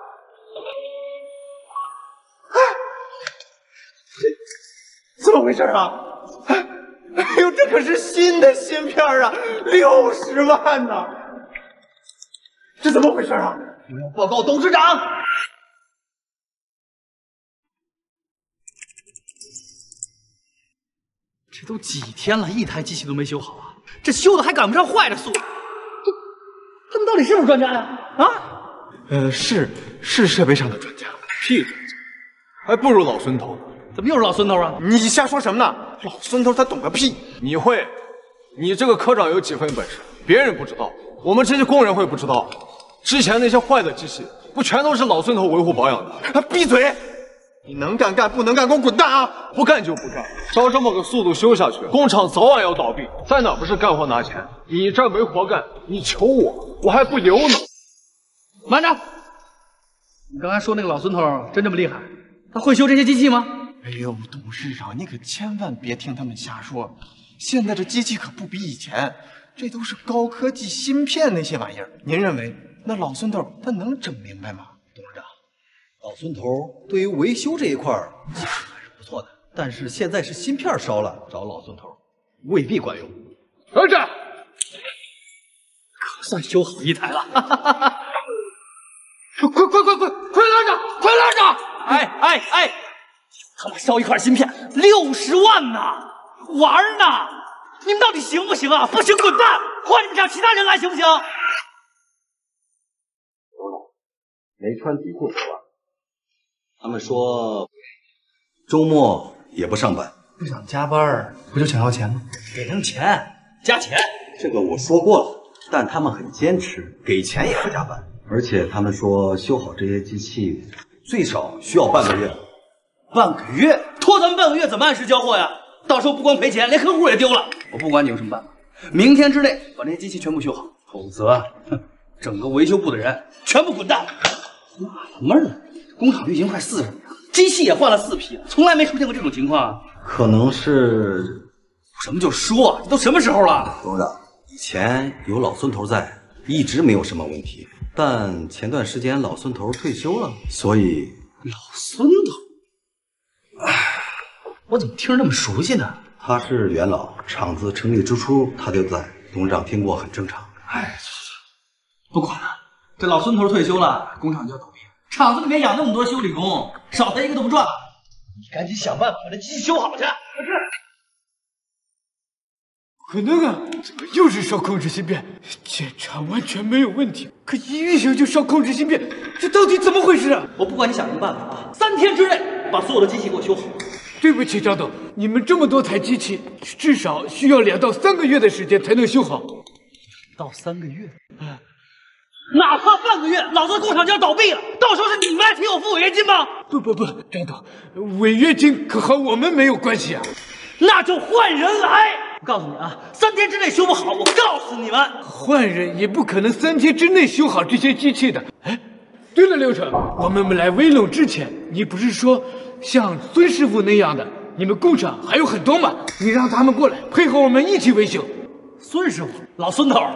怎么回事啊？哎呦，这可是新的芯片啊，60万呢！这怎么回事啊？ 我要报告董事长。 这都几天了，一台机器都没修好啊！这修的还赶不上坏的速度。他们到底是不是专家呀？啊？ 是设备上的专家。 屁专家，还不如老孙头呢。 怎么又是老孙头啊？ 你瞎说什么呢？老孙头他懂个屁！ 你会？你这个科长有几分本事？别人不知道，我们这些工人会不知道。之前那些坏的机器，不全都是老孙头维护保养的？ 闭嘴！你能干干，不能干给我滚蛋啊！ 不干就不干，照这么个速度修下去，工厂早晚要倒闭。在哪不是干活拿钱？你这儿没活干，你求我还不留呢。 慢着！你刚才说那个老孙头真这么厉害？ 他会修这些机器吗？ 哎呦，董事长，你可千万别听他们瞎说。现在这机器可不比以前，这都是高科技芯片那些玩意儿。您认为那老孙头他能整明白吗？ 董事长，老孙头对于维修这一块技术还是不错的，但是现在是芯片烧了，找老孙头未必管用。 儿子， 可算修好一台了！ 快拉着，快拉着！ 哎！他妈烧一块芯片60万呢，玩呢？你们到底行不行啊？不行滚蛋，换你们家其他人来行不行？ 没穿底裤走了。他们说周末也不上班， 不想加班，不就想要钱吗？ 给他们钱，加钱。 这个我说过了，但他们很坚持，给钱也不加班。而且他们说修好这些机器最少需要半个月。 半个月？拖咱们半个月怎么按时交货呀？到时候不光赔钱，连客户也丢了。我不管你有什么办法，明天之内把那些机器全部修好，否则，整个维修部的人全部滚蛋！纳了闷了，工厂运行快40年了，机器也换了4批了，从来没出现过这种情况。 可能是什么就说，这都什么时候了？ 董事长，以前有老孙头在，一直没有什么问题。但前段时间老孙头退休了，所以老孙头，我怎么听着那么熟悉呢？ 他是元老，厂子成立之初他就在，董事长听过很正常。 哎，不管了，这老孙头退休了，工厂就要倒闭了，厂子里面养那么多修理工，少他一个都不赚。你赶紧想办法把这机器修好去。 可能啊，怎么又是烧控制芯片？检查完全没有问题，可一运行就烧控制芯片，这到底怎么回事啊？ 我不管你想什么办法啊，3天之内把所有的机器给我修好。 对不起，张董，你们这么多台机器，至少需要2到3个月的时间才能修好。 2到3个月？哪怕半个月，老子工厂就要倒闭了，到时候是你们来替我付违约金吗？ 不，张董，违约金可和我们没有关系啊。 那就换人来！我告诉你啊，3天之内修不好，我告诉你们， 换人也不可能3天之内修好这些机器的。哎，对了，刘成，我们来威龙之前，你不是说像孙师傅那样的，你们工厂还有很多吗？你让他们过来配合我们一起维修。 孙师傅，老孙头。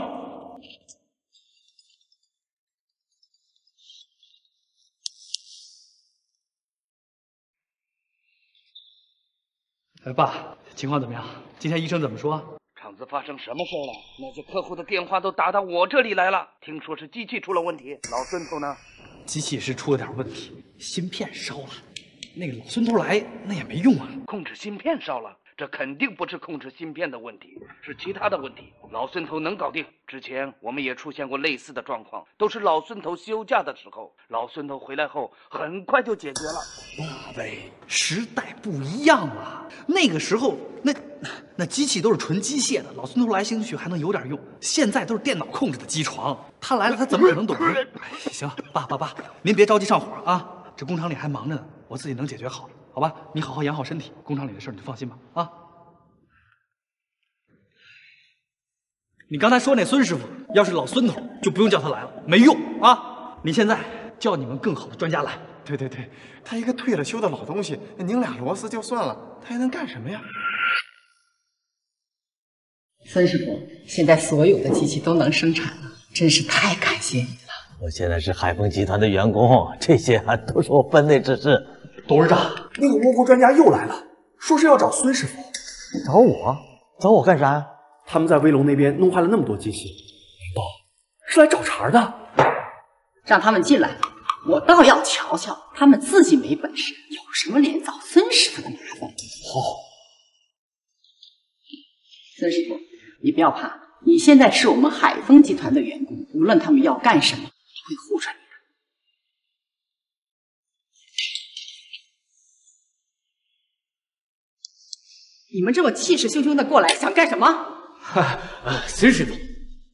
哎，爸，情况怎么样？今天医生怎么说？ 厂子发生什么事了？那些客户的电话都打到我这里来了，听说是机器出了问题。老孙头呢？ 机器是出了点问题，芯片烧了。那个老孙头来，那也没用啊。 控制芯片烧了，这肯定不是控制芯片的问题，是其他的问题。老孙头能搞定。之前我们也出现过类似的状况，都是老孙头休假的时候，老孙头回来后很快就解决了。 爸呗，时代不一样了。那个时候，那机器都是纯机械的，老孙头来兴许还能有点用。现在都是电脑控制的机床，他来了，他怎么可能懂呢？行，爸，您别着急上火啊，这工厂里还忙着呢，我自己能解决好，好吧？你好好养好身体，工厂里的事你就放心吧，啊。你刚才说那孙师傅，要是老孙头，就不用叫他来了，没用啊！你现在叫你们更好的专家来。 对，他一个退了休的老东西，拧俩螺丝就算了，他还能干什么呀？ 孙师傅，现在所有的机器都能生产了，真是太感谢你了。 我现在是海丰集团的员工，这些都是我分内之事。 董事长，那个倭国专家又来了，说是要找孙师傅。 找我？找我干啥呀？ 他们在威龙那边弄坏了那么多机器，难道是来找茬的？ 让他们进来，我倒要瞧瞧他们自己没本事，有什么脸找孙师傅的麻烦。 好， 孙师傅，你不要怕，你现在是我们海丰集团的员工，无论他们要干什么，我会护着你的。你们这么气势汹汹的过来，想干什么？ 孙师傅，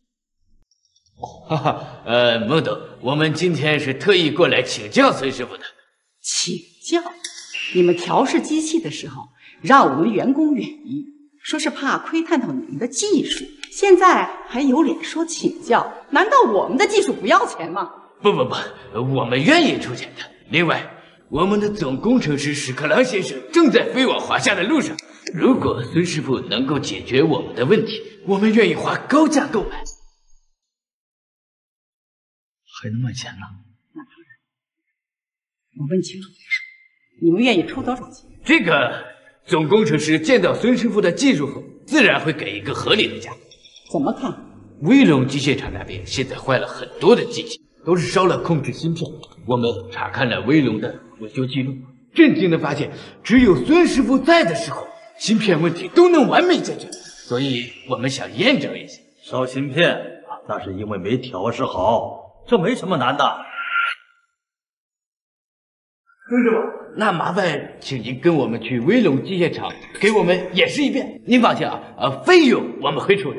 孟董，我们今天是特意过来请教孙师傅的。 请教？你们调试机器的时候，让我们员工远离，说是怕窥探到你们的技术，现在还有脸说请教？难道我们的技术不要钱吗？ 不，我们愿意出钱的。另外， 我们的总工程师史克朗先生正在飞往华夏的路上。如果孙师傅能够解决我们的问题，我们愿意花高价购买。 还能卖钱呢？ 那当然。我问清楚再说，你们愿意出多少钱？ 这个总工程师见到孙师傅的技术后，自然会给一个合理的价。 怎么看？ 威龙机械厂那边现在坏了很多的机器，都是烧了控制芯片。我们查看了威龙的维修记录，震惊的发现，只有孙师傅在的时候，芯片问题都能完美解决。所以我们想验证一下。 烧芯片，那是因为没调试好，这没什么难的。 孙师傅，那麻烦请您跟我们去威龙机械厂，给我们演示一遍。您放心啊，费用我们会出的。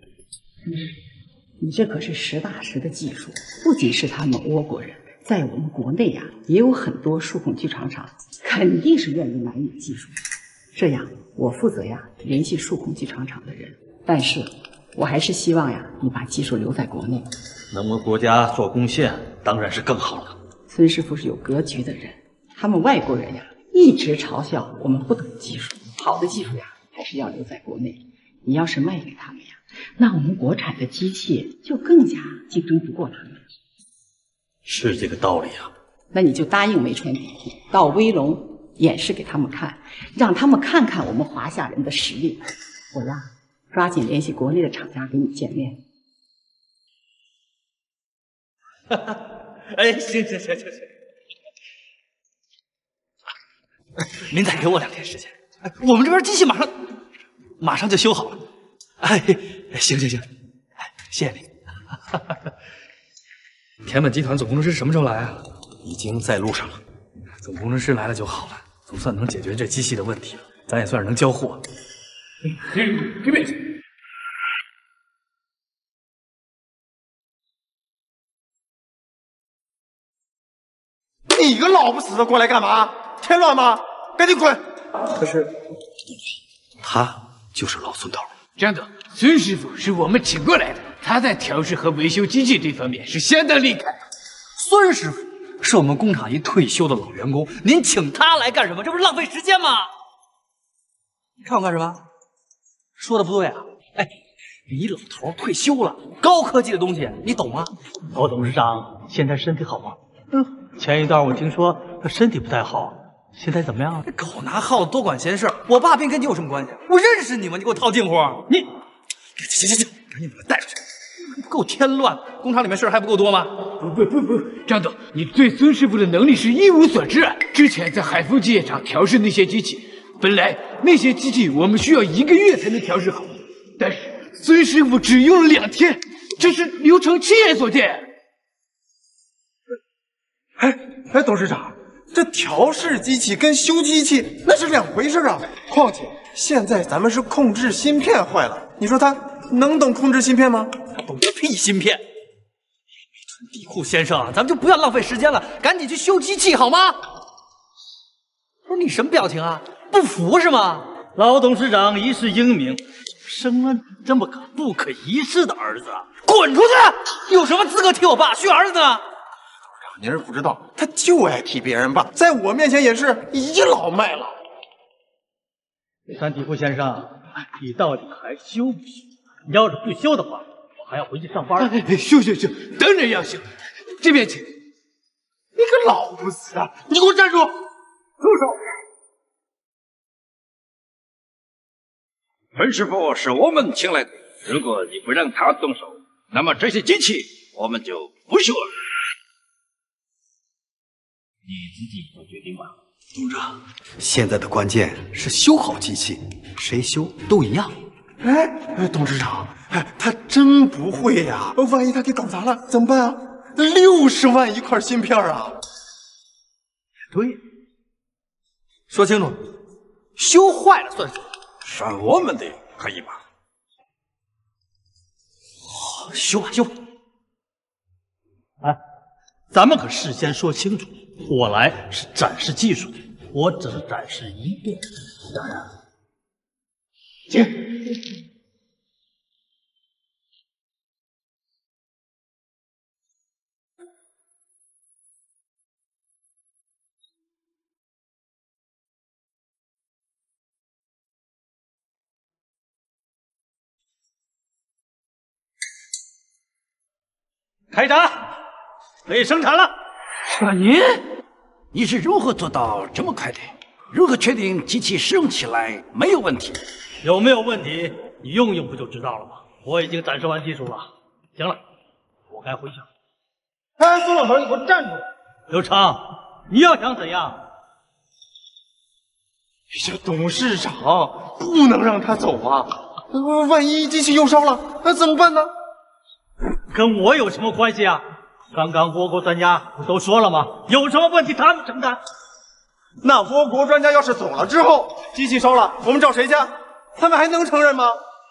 你这可是实打实的技术，不仅是他们倭国人，在我们国内呀，也有很多数控剧场厂，肯定是愿意买你技术。这样，我负责呀联系数控剧场厂的人，但是我还是希望呀你把技术留在国内， 能为国家做贡献，当然是更好了。 孙师傅是有格局的人，他们外国人呀一直嘲笑我们不懂技术，好的技术呀还是要留在国内。你要是卖给他们呀，那我们国产的机器就更加竞争不过他们。 是这个道理啊。 那你就答应梅川迪到威龙演示给他们看，让他们看看我们华夏人的实力。我呀，抓紧联系国内的厂家给你见面。 哎，行，您再给我2天时间，我们这边机器马上就修好了。哎，行，哎，谢谢你。田本集团总工程师什么时候来啊？ 已经在路上了。 总工程师来了就好了，总算能解决这机器的问题了，咱也算是能交货。 这边去。 你个老不死的过来干嘛？添乱吗？赶紧滚！ 可是，他就是老孙头。 张总，孙师傅是我们请过来的，他在调试和维修机器这方面是相当厉害。 孙师傅是我们工厂一退休的老员工，您请他来干什么？这不是浪费时间吗？你看我干什么？说的不对啊！哎，你老头退休了，高科技的东西你懂吗？ 老董事长现在身体好吗？前一段我听说他身体不太好，现在怎么样了？ 狗拿耗子多管闲事，我爸病跟你有什么关系？我认识你吗？你给我套近乎！你行，赶紧把他带出去！不够添乱，工厂里面事还不够多吗？ 不，张总，你对孙师傅的能力是一无所知啊！之前在海丰机械厂调试那些机器，本来那些机器我们需要1个月才能调试好，但是孙师傅只用了2天，这是流程亲眼所见。 哎，董事长，这调试机器跟修机器那是2回事啊！况且现在咱们是控制芯片坏了，你说他能懂控制芯片吗？ 懂个屁芯片！地库先生，咱们就不要浪费时间了，赶紧去修机器好吗？不是你什么表情啊？不服是吗？ 老董事长一世英名，生了这么个不可一世的儿子， 滚出去！有什么资格提我爸训儿子呢？ 您是不知道，他就爱提别人爸，在我面前也是倚老卖老。 山体库先生，你到底还修不修？你要是不修的话，我还要回去上班。 修，当然要修。这边请。 你个老不死的，你给我站住！住手！ 陈师傅是我们请来的，如果你不让他动手，那么这些机器我们就不修了。你自己做决定吧。 董事长，现在的关键是修好机器，谁修都一样。哎，董事长，他真不会呀，万一他给搞砸了怎么办啊？60万一块芯片啊！ 对，说清楚，修坏了算什么？ 算我们的可以吧？ 修吧。 哎，咱们可事先说清楚，我来是展示技术的，我只是展示一遍。当然， 请。 开展，可以生产了。 是吧？你是如何做到这么快的？如何确定机器使用起来没有问题？ 有没有问题，你用用不就知道了吗？我已经展示完技术了。行了，我该回去了。 哎，孙老头，你给我站住！ 刘畅，你要想怎样？ 这董事长不能让他走啊！万一机器又烧了，那怎么办呢？ 跟我有什么关系啊？刚刚倭国专家不都说了吗？有什么问题他们承担。 那倭国专家要是走了之后，机器烧了，我们找谁去？他们还能承认吗？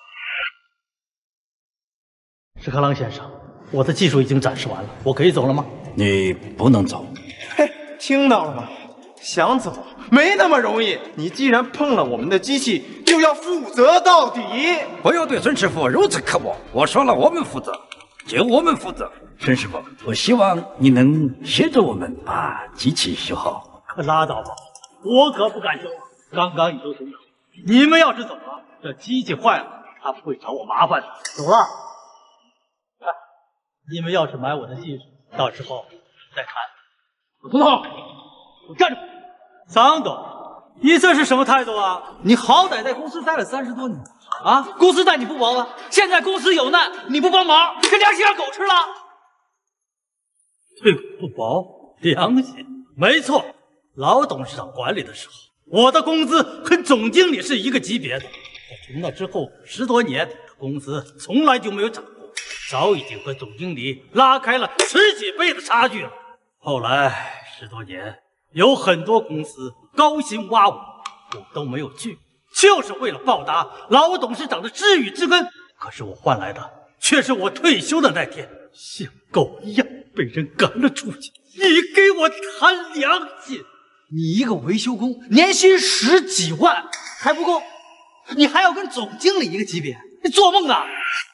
史克朗先生，我的技术已经展示完了，我可以走了吗？ 你不能走。 嘿，听到了吗？想走没那么容易。你既然碰了我们的机器，就要负责到底。 不要对孙师傅如此刻薄。我说了，我们负责，就我们负责。孙师傅，我希望你能协助我们把机器修好。 可拉倒吧，我可不敢修。刚刚你都听到，你们要是走了，这机器坏了，他不会找我麻烦的。走了。你们要是买我的技术，到时候再谈。不动，我站住！张董，你这是什么态度啊？你好歹在公司待了30多年啊，公司待你不薄了，现在公司有难你不帮忙，这良心让狗吃了？对我不薄，良心？没错，老董事长管理的时候，我的工资和总经理是一个级别的。从那之后10多年，工资从来就没有涨过，早已经和总经理拉开了10几倍的差距了。后来10多年，有很多公司高薪挖我，我都没有去，就是为了报答老董事长的知遇之恩。可是我换来的却是我退休的那天，像狗一样被人赶了出去。你给我谈良心！你一个维修工，年薪10几万还不够，你还要跟总经理一个级别？你做梦呢！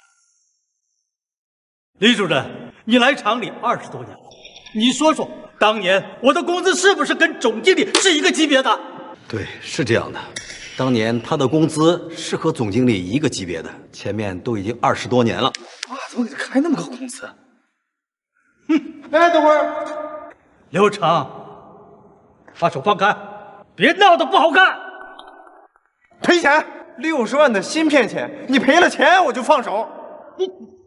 李主任，你来厂里20多年了，你说说，当年我的工资是不是跟总经理是一个级别的？ 对，是这样的。当年他的工资是和总经理一个级别的，前面都已经20多年了。 哇，怎么给他开那么高工资？哎，等会儿。 刘畅，把手放开，别闹得不好看。 赔钱，60万的芯片钱，你赔了钱我就放手。你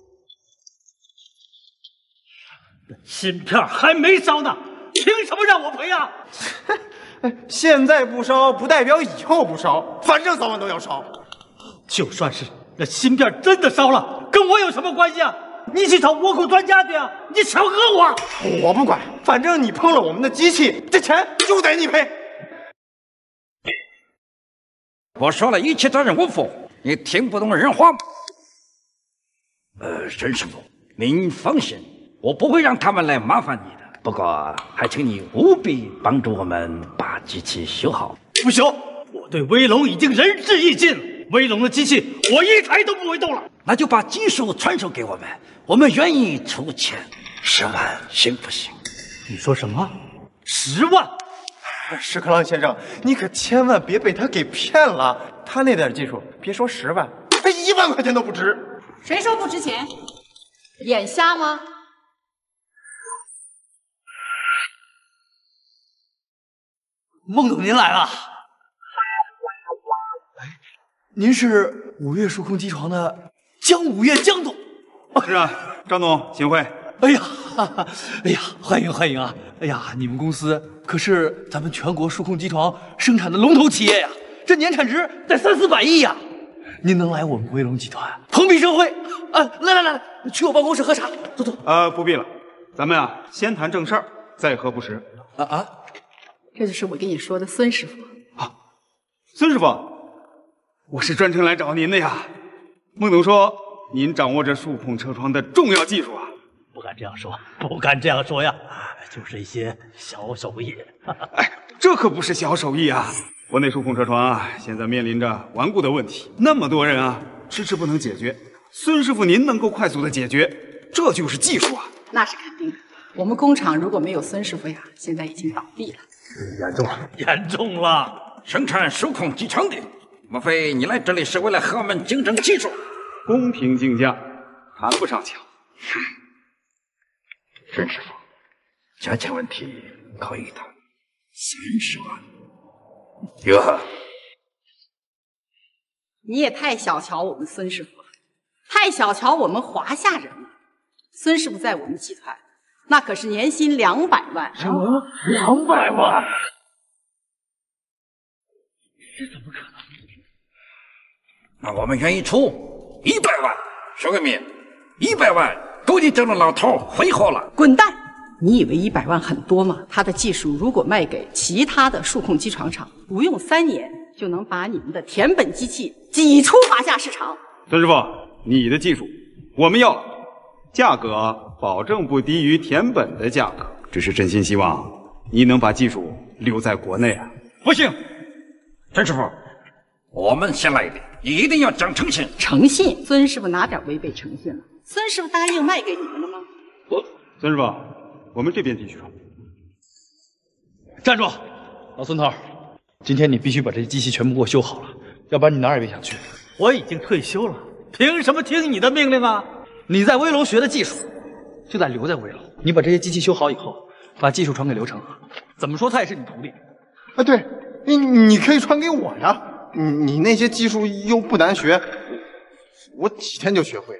芯片还没烧呢，凭什么让我赔啊？ 现在不烧不代表以后不烧，反正早晚都要烧。 就算是那芯片真的烧了，跟我有什么关系啊？你去找倭寇专家去啊！你想讹我？ 我不管，反正你碰了我们的机器，这钱就得你赔。 我说了，一切责任我负，你听不懂人话吗？沈师傅，您放心，我不会让他们来麻烦你的。不过，还请你务必帮助我们把机器修好。 不修，我对威龙已经仁至义尽了。威龙的机器，我一台都不会动了。 那就把技术传授给我们，我们愿意出钱10万，行不行？ 你说什么？10万？ 史克朗先生，你可千万别被他给骗了。他那点技术，别说10万，他1万块钱都不值。 谁说不值钱？眼瞎吗？ 孟总您来了。您是5月数控机床的江5月江总。 是啊，张总，请会。 哎呀，欢迎欢迎啊！哎呀，你们公司可是咱们全国数控机床生产的龙头企业呀，这年产值得3、400亿呀！您能来我们威龙集团蓬荜生辉啊！来，去我办公室喝茶，走。 不必了，咱们啊先谈正事儿，再喝不时。 这就是我跟你说的孙师傅。 孙师傅，我是专程来找您的呀。孟总说您掌握着数控车床的重要技术啊。 不敢这样说，不敢这样说呀，就是一些小手艺。 这可不是小手艺啊！国内数控车床啊，现在面临着顽固的问题，那么多人啊，迟迟不能解决。孙师傅，您能够快速的解决，这就是技术啊！ 那是肯定的。我们工厂如果没有孙师傅呀，现在已经倒闭了。 严重了，严重了！ 生产数控机床的，莫非你来这里是为了和我们竞争技术？ 公平竞价，谈不上抢。 孙师傅，价钱问题可以谈，30万。如何？ 你也太小瞧我们孙师傅了，太小瞧我们华夏人了。孙师傅在我们集团，那可是年薪200万。 什么？200万？ 这怎么可能？ 那我们愿意出100万，徐贵民，100万够你这种老头挥霍了。 滚蛋！你以为100万很多吗？他的技术如果卖给其他的数控机床厂，不用3年就能把你们的田本机器挤出华夏市场。 孙师傅，你的技术我们要了，价格保证不低于田本的价格。只是真心希望你能把技术留在国内啊！ 不行，陈师傅，我们先来一点，你一定要讲诚信。 诚信？孙师傅哪点违背诚信了？孙师傅答应卖给你们了吗？ 孙师傅，我们这边继续说。 站住！老孙头，今天你必须把这些机器全部给我修好了，要不然你哪儿也别想去。我已经退休了，凭什么听你的命令啊？你在威龙学的技术，就得留在威龙。你把这些机器修好以后，把技术传给刘成河。怎么说他也是你徒弟啊？对，你可以传给我呀。你那些技术又不难学，我几天就学会了。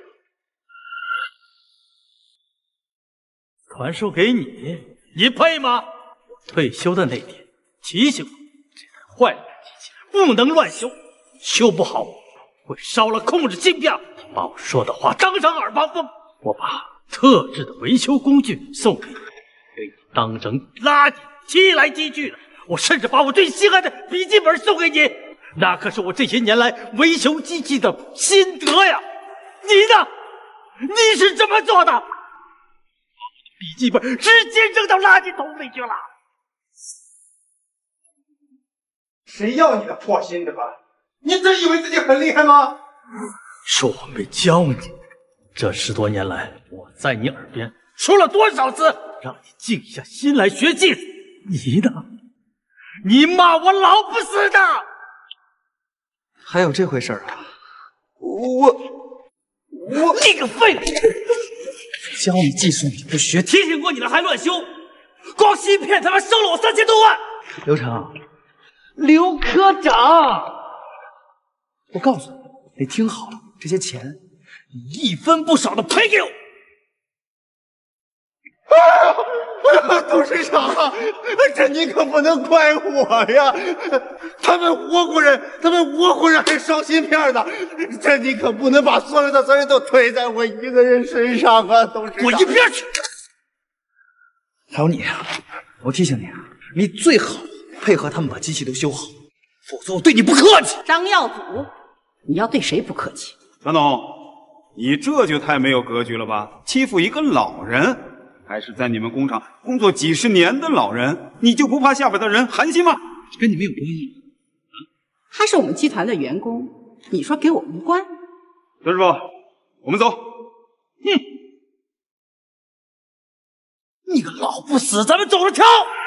传授给你，你配吗？退休的那天提醒我，这台坏了的机器不能乱修，修不好会烧了控制芯片。把我说的话当成耳旁风。我把特制的维修工具送给你，给你当成垃圾踢来踢去的。我甚至把我最心爱的笔记本送给你，那可是我这些年来维修机器的心得呀。你呢？你是怎么做的？笔记本直接扔到垃圾桶里去了。 谁要你的破心得？你真以为自己很厉害吗？ 是我没教你。这10多年来，我在你耳边说了多少次，让你静下心来学技术。你呢？你骂我老不死的。 还有这回事啊？ 你个废物！教你技术你不学，提醒过你了还乱修，光芯片他妈收了我3000多万。刘成，刘科长，我告诉你，你听好了，这些钱你1分不少的赔给我。 董事长，这你可不能怪我呀！他们倭国人还烧芯片呢，这你可不能把所有的责任都推在我一个人身上啊！董事长， 滚一边去！还有你，我提醒你啊，你最好配合他们把机器都修好，否则我对你不客气。 张耀祖，你要对谁不客气？ 张总，你这就太没有格局了吧？欺负一个老人！还是在你们工厂工作几10年的老人，你就不怕下边的人寒心吗？ 跟你们有关系吗？ 他是我们集团的员工，你说给我无关？ 孙师傅，我们走。 你个老不死，咱们走着瞧。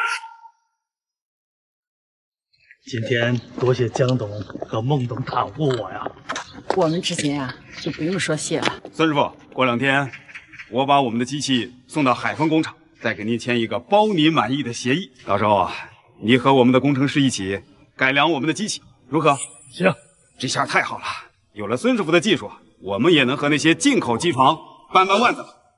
今天多谢江董和孟董袒护我呀。 我们之间啊，就不用说谢了。 孙师傅，过2天我把我们的机器送到海丰工厂，再给您签一个包您满意的协议。到时候啊，你和我们的工程师一起改良我们的机器，如何？ 行， 这下太好了，有了孙师傅的技术，我们也能和那些进口机床扳腕子了。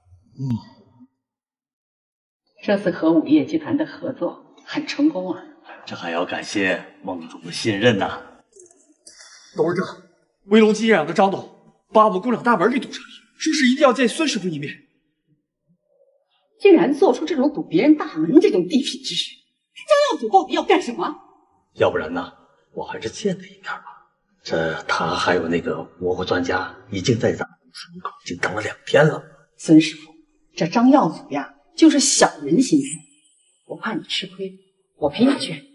这次和武业集团的合作很成功啊！ 这还要感谢孟总的信任呐。 董事长，威龙机械厂的张董把我们工厂大门给堵上了，说是一定要见孙师傅一面。 竟然做出这种堵别人大门这种低品之事，张耀祖到底要干什么？ 要不然呢，我还是见他一面吧。这他还有那个倭国专家已经在咱们公司门口已经等了2天了。 孙师傅，这张耀祖呀，就是小人心态，我怕你吃亏，我陪你去。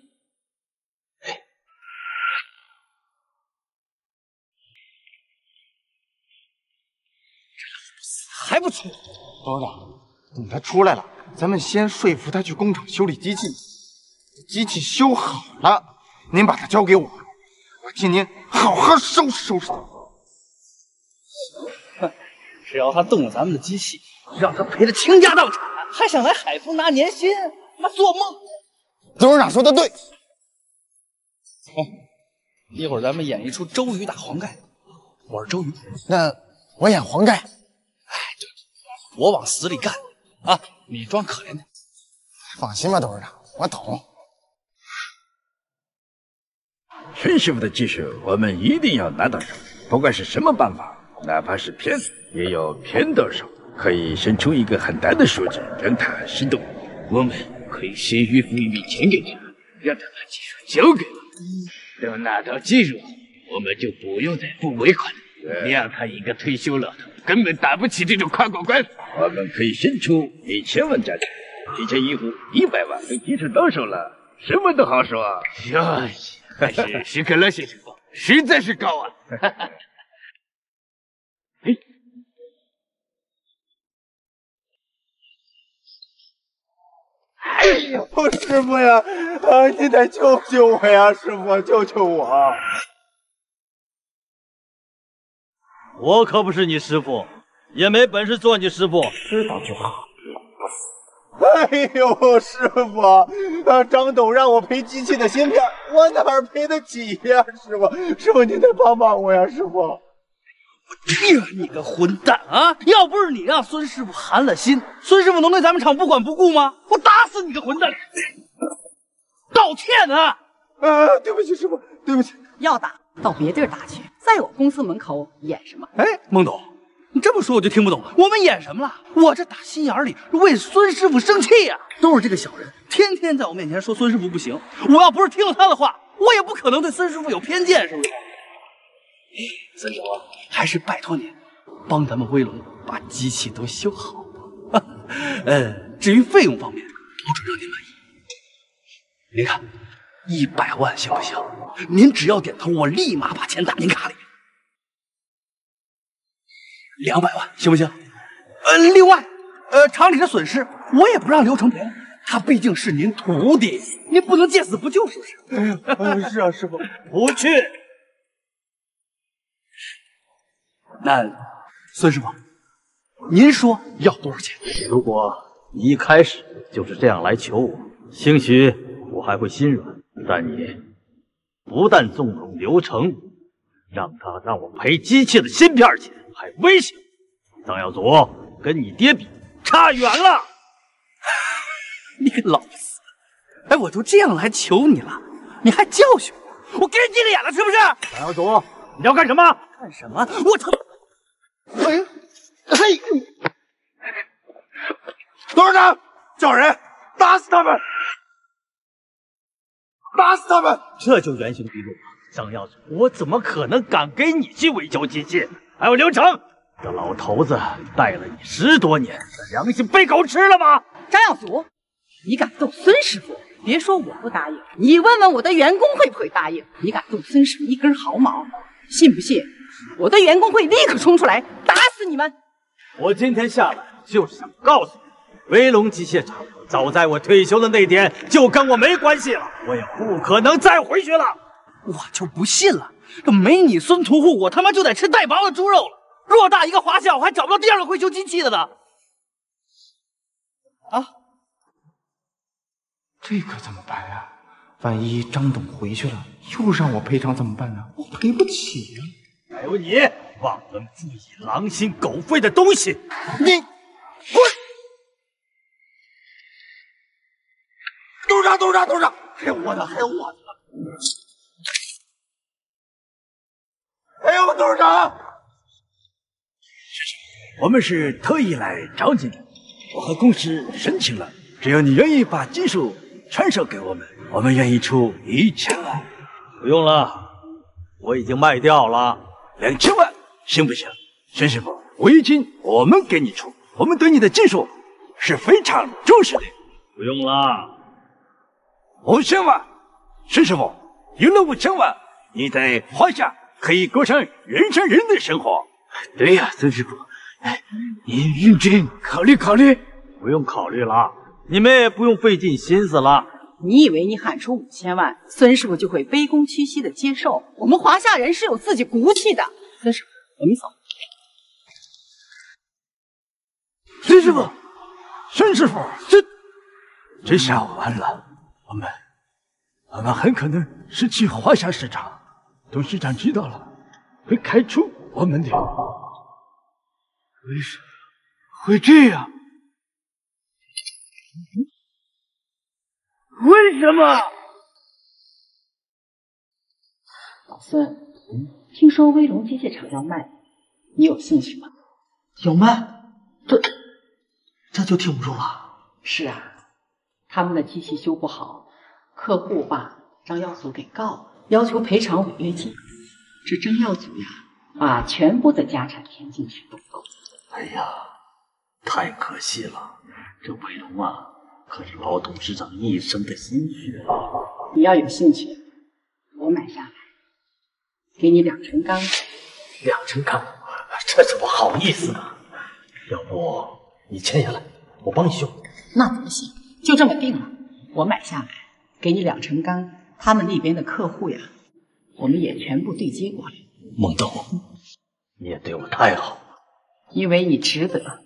还不出？董事长，等他出来了，咱们先说服他去工厂修理机器。机器修好了，您把它交给我，我替您好好收拾收拾他。 只要他动了咱们的机器，让他赔得倾家荡产， 还想来海丰拿年薪，妈做梦！ 董事长说的对。 一会儿咱们演一出周瑜打黄盖，我是周瑜， 那我演黄盖。 哎，对，我往死里干啊！你装可怜的。 放心吧，董事长，我懂。 孙师傅的技术，我们一定要拿到手，不管是什么办法，哪怕是骗，也要骗到手，可以生出一个很大的数字，让他心动。 我们可以先预付一笔钱给他，让他把技术交给我。等拿到技术后，我们就不用再付尾款了。谅他一个退休老头，根本打不起这种跨国关。 我们可以伸出1000万价钱，提前一付100万，等技术到手了，什么都好说。 呀，还是史可乐先生高，实在是高啊！哎， 哎呦，师傅呀，你得救救我呀！师傅，救救我！ 我可不是你师傅，也没本事做你师傅。 知道就好。哎呦，师傅，张董让我赔机器的芯片，我哪儿赔得起呀？师傅，师傅您得帮帮我呀！师傅， 我你个混蛋啊！要不是你让孙师傅寒了心，孙师傅能对咱们厂不管不顾吗？我打死你个混蛋！道歉啊！ 对不起，师傅，对不起。 要打到别地儿打去，在我公司门口演什么？ 哎，孟董，你这么说我就听不懂了。我们演什么了？我这打心眼里为孙师傅生气呀！都是这个小人，天天在我面前说孙师傅不行。我要不是听了他的话，我也不可能对孙师傅有偏见，是不是？孙师傅，还是拜托您帮咱们威龙把机器都修好。至于费用方面，保准让您满意。您看，100万行不行？您只要点头，我立马把钱打您卡里。200万行不行？另外，厂里的损失我也不让刘成赔，他毕竟是您徒弟，您不能见死不救，是不是？ 是啊，师傅， 不去。那孙师傅，您说要多少钱？ 如果你一开始就是这样来求我，兴许我还会心软。但你不但纵容刘成，让我赔机器的芯片钱，还威胁我，张耀祖跟你爹比差远了。 你个老死！哎，我都这样来求你了，你还教训我？我给你急了眼了是不是？ 张耀祖，你要干什么？ 干什么？我他……哎呀，嘿！ 董事长，叫人打死他们！打死他们！ 这就原形毕露了。张耀祖，我怎么可能敢给你去维修机器？还有刘成，这老头子带了你10多年，良心被狗吃了吗？ 张耀祖，你敢动孙师傅？别说我不答应，你问问我的员工会不会答应？你敢动孙师傅一根毫毛，信不信我的员工会立刻冲出来打死你们？ 我今天下来就是想告诉你，威龙机械厂早在我退休的那天就跟我没关系了，我也不可能再回去了。 我就不信了，这没你孙屠户，我他妈就得吃带毛的猪肉了。偌大一个华夏，我还找不到第2个会修机器的呢。啊， 这可怎么办呀？万一张董回去了，又让我赔偿怎么办呢？我赔不起呀！ 还有你，忘恩负义、狼心狗肺的东西！ 你滚！董事长，还有我的！还有董事长！ 我们是特意来找你的，我和公司申请了，只要你愿意把技术传授给我们，我们愿意出1000万。 不用了，我已经卖掉了。 2000万行不行？孙师傅，违金我们给你出，我们对你的技术是非常重视的。 不用了 ，5000万，孙师傅，有了5000万，你在华夏可以过上人上人的生活。 对呀，孙师傅，您认真考虑考虑。 不用考虑了，你们也不用费尽心思了。 你以为你喊出5000万，孙师傅就会卑躬屈膝的接受？我们华夏人是有自己骨气的。孙师傅，我们走。 孙师傅， 孙师傅，这下完了，我们很可能失去华夏市场。董事长知道了，会开除我们的。 为什么会这样？为什么？ 老孙，听说威龙机械厂要卖，你有兴趣吗？ 要卖？这就挺不住了。 是啊，他们的机器修不好，客户把张耀祖给告了，要求赔偿违约金。这张耀祖呀，把全部的家产填进去都不够。 哎呀，太可惜了！这伟龙啊，可是老董事长一生的心血。 你要有兴趣，我买下来，给你2成钢。 2成钢，这怎么好意思呢？要不你签下来，我帮你修。 那怎么行？就这么定了，我买下来，给你2成钢。他们那边的客户呀，我们也全部对接过来。 孟董，你也对我太好了， 因为你值得。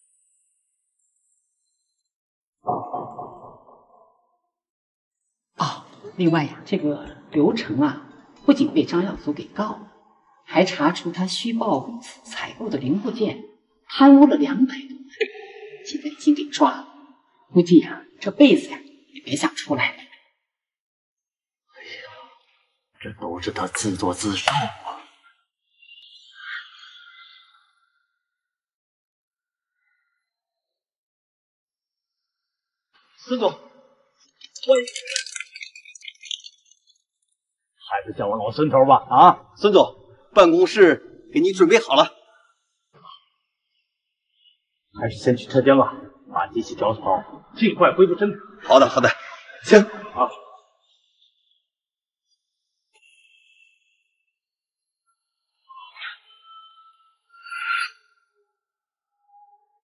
另外呀，这个刘成啊，不仅被张耀祖给告了，还查出他虚报公司采购的零部件，贪污了200多万，现在已经给抓了，估计呀，这辈子呀也别想出来了。 这都是他自作自受啊！ 孙总，欢迎。 还是叫我老孙头吧。啊， 孙总，办公室给你准备好了。 还是先去车间吧，把机器调好，尽快恢复正常。 好的，好的，行啊。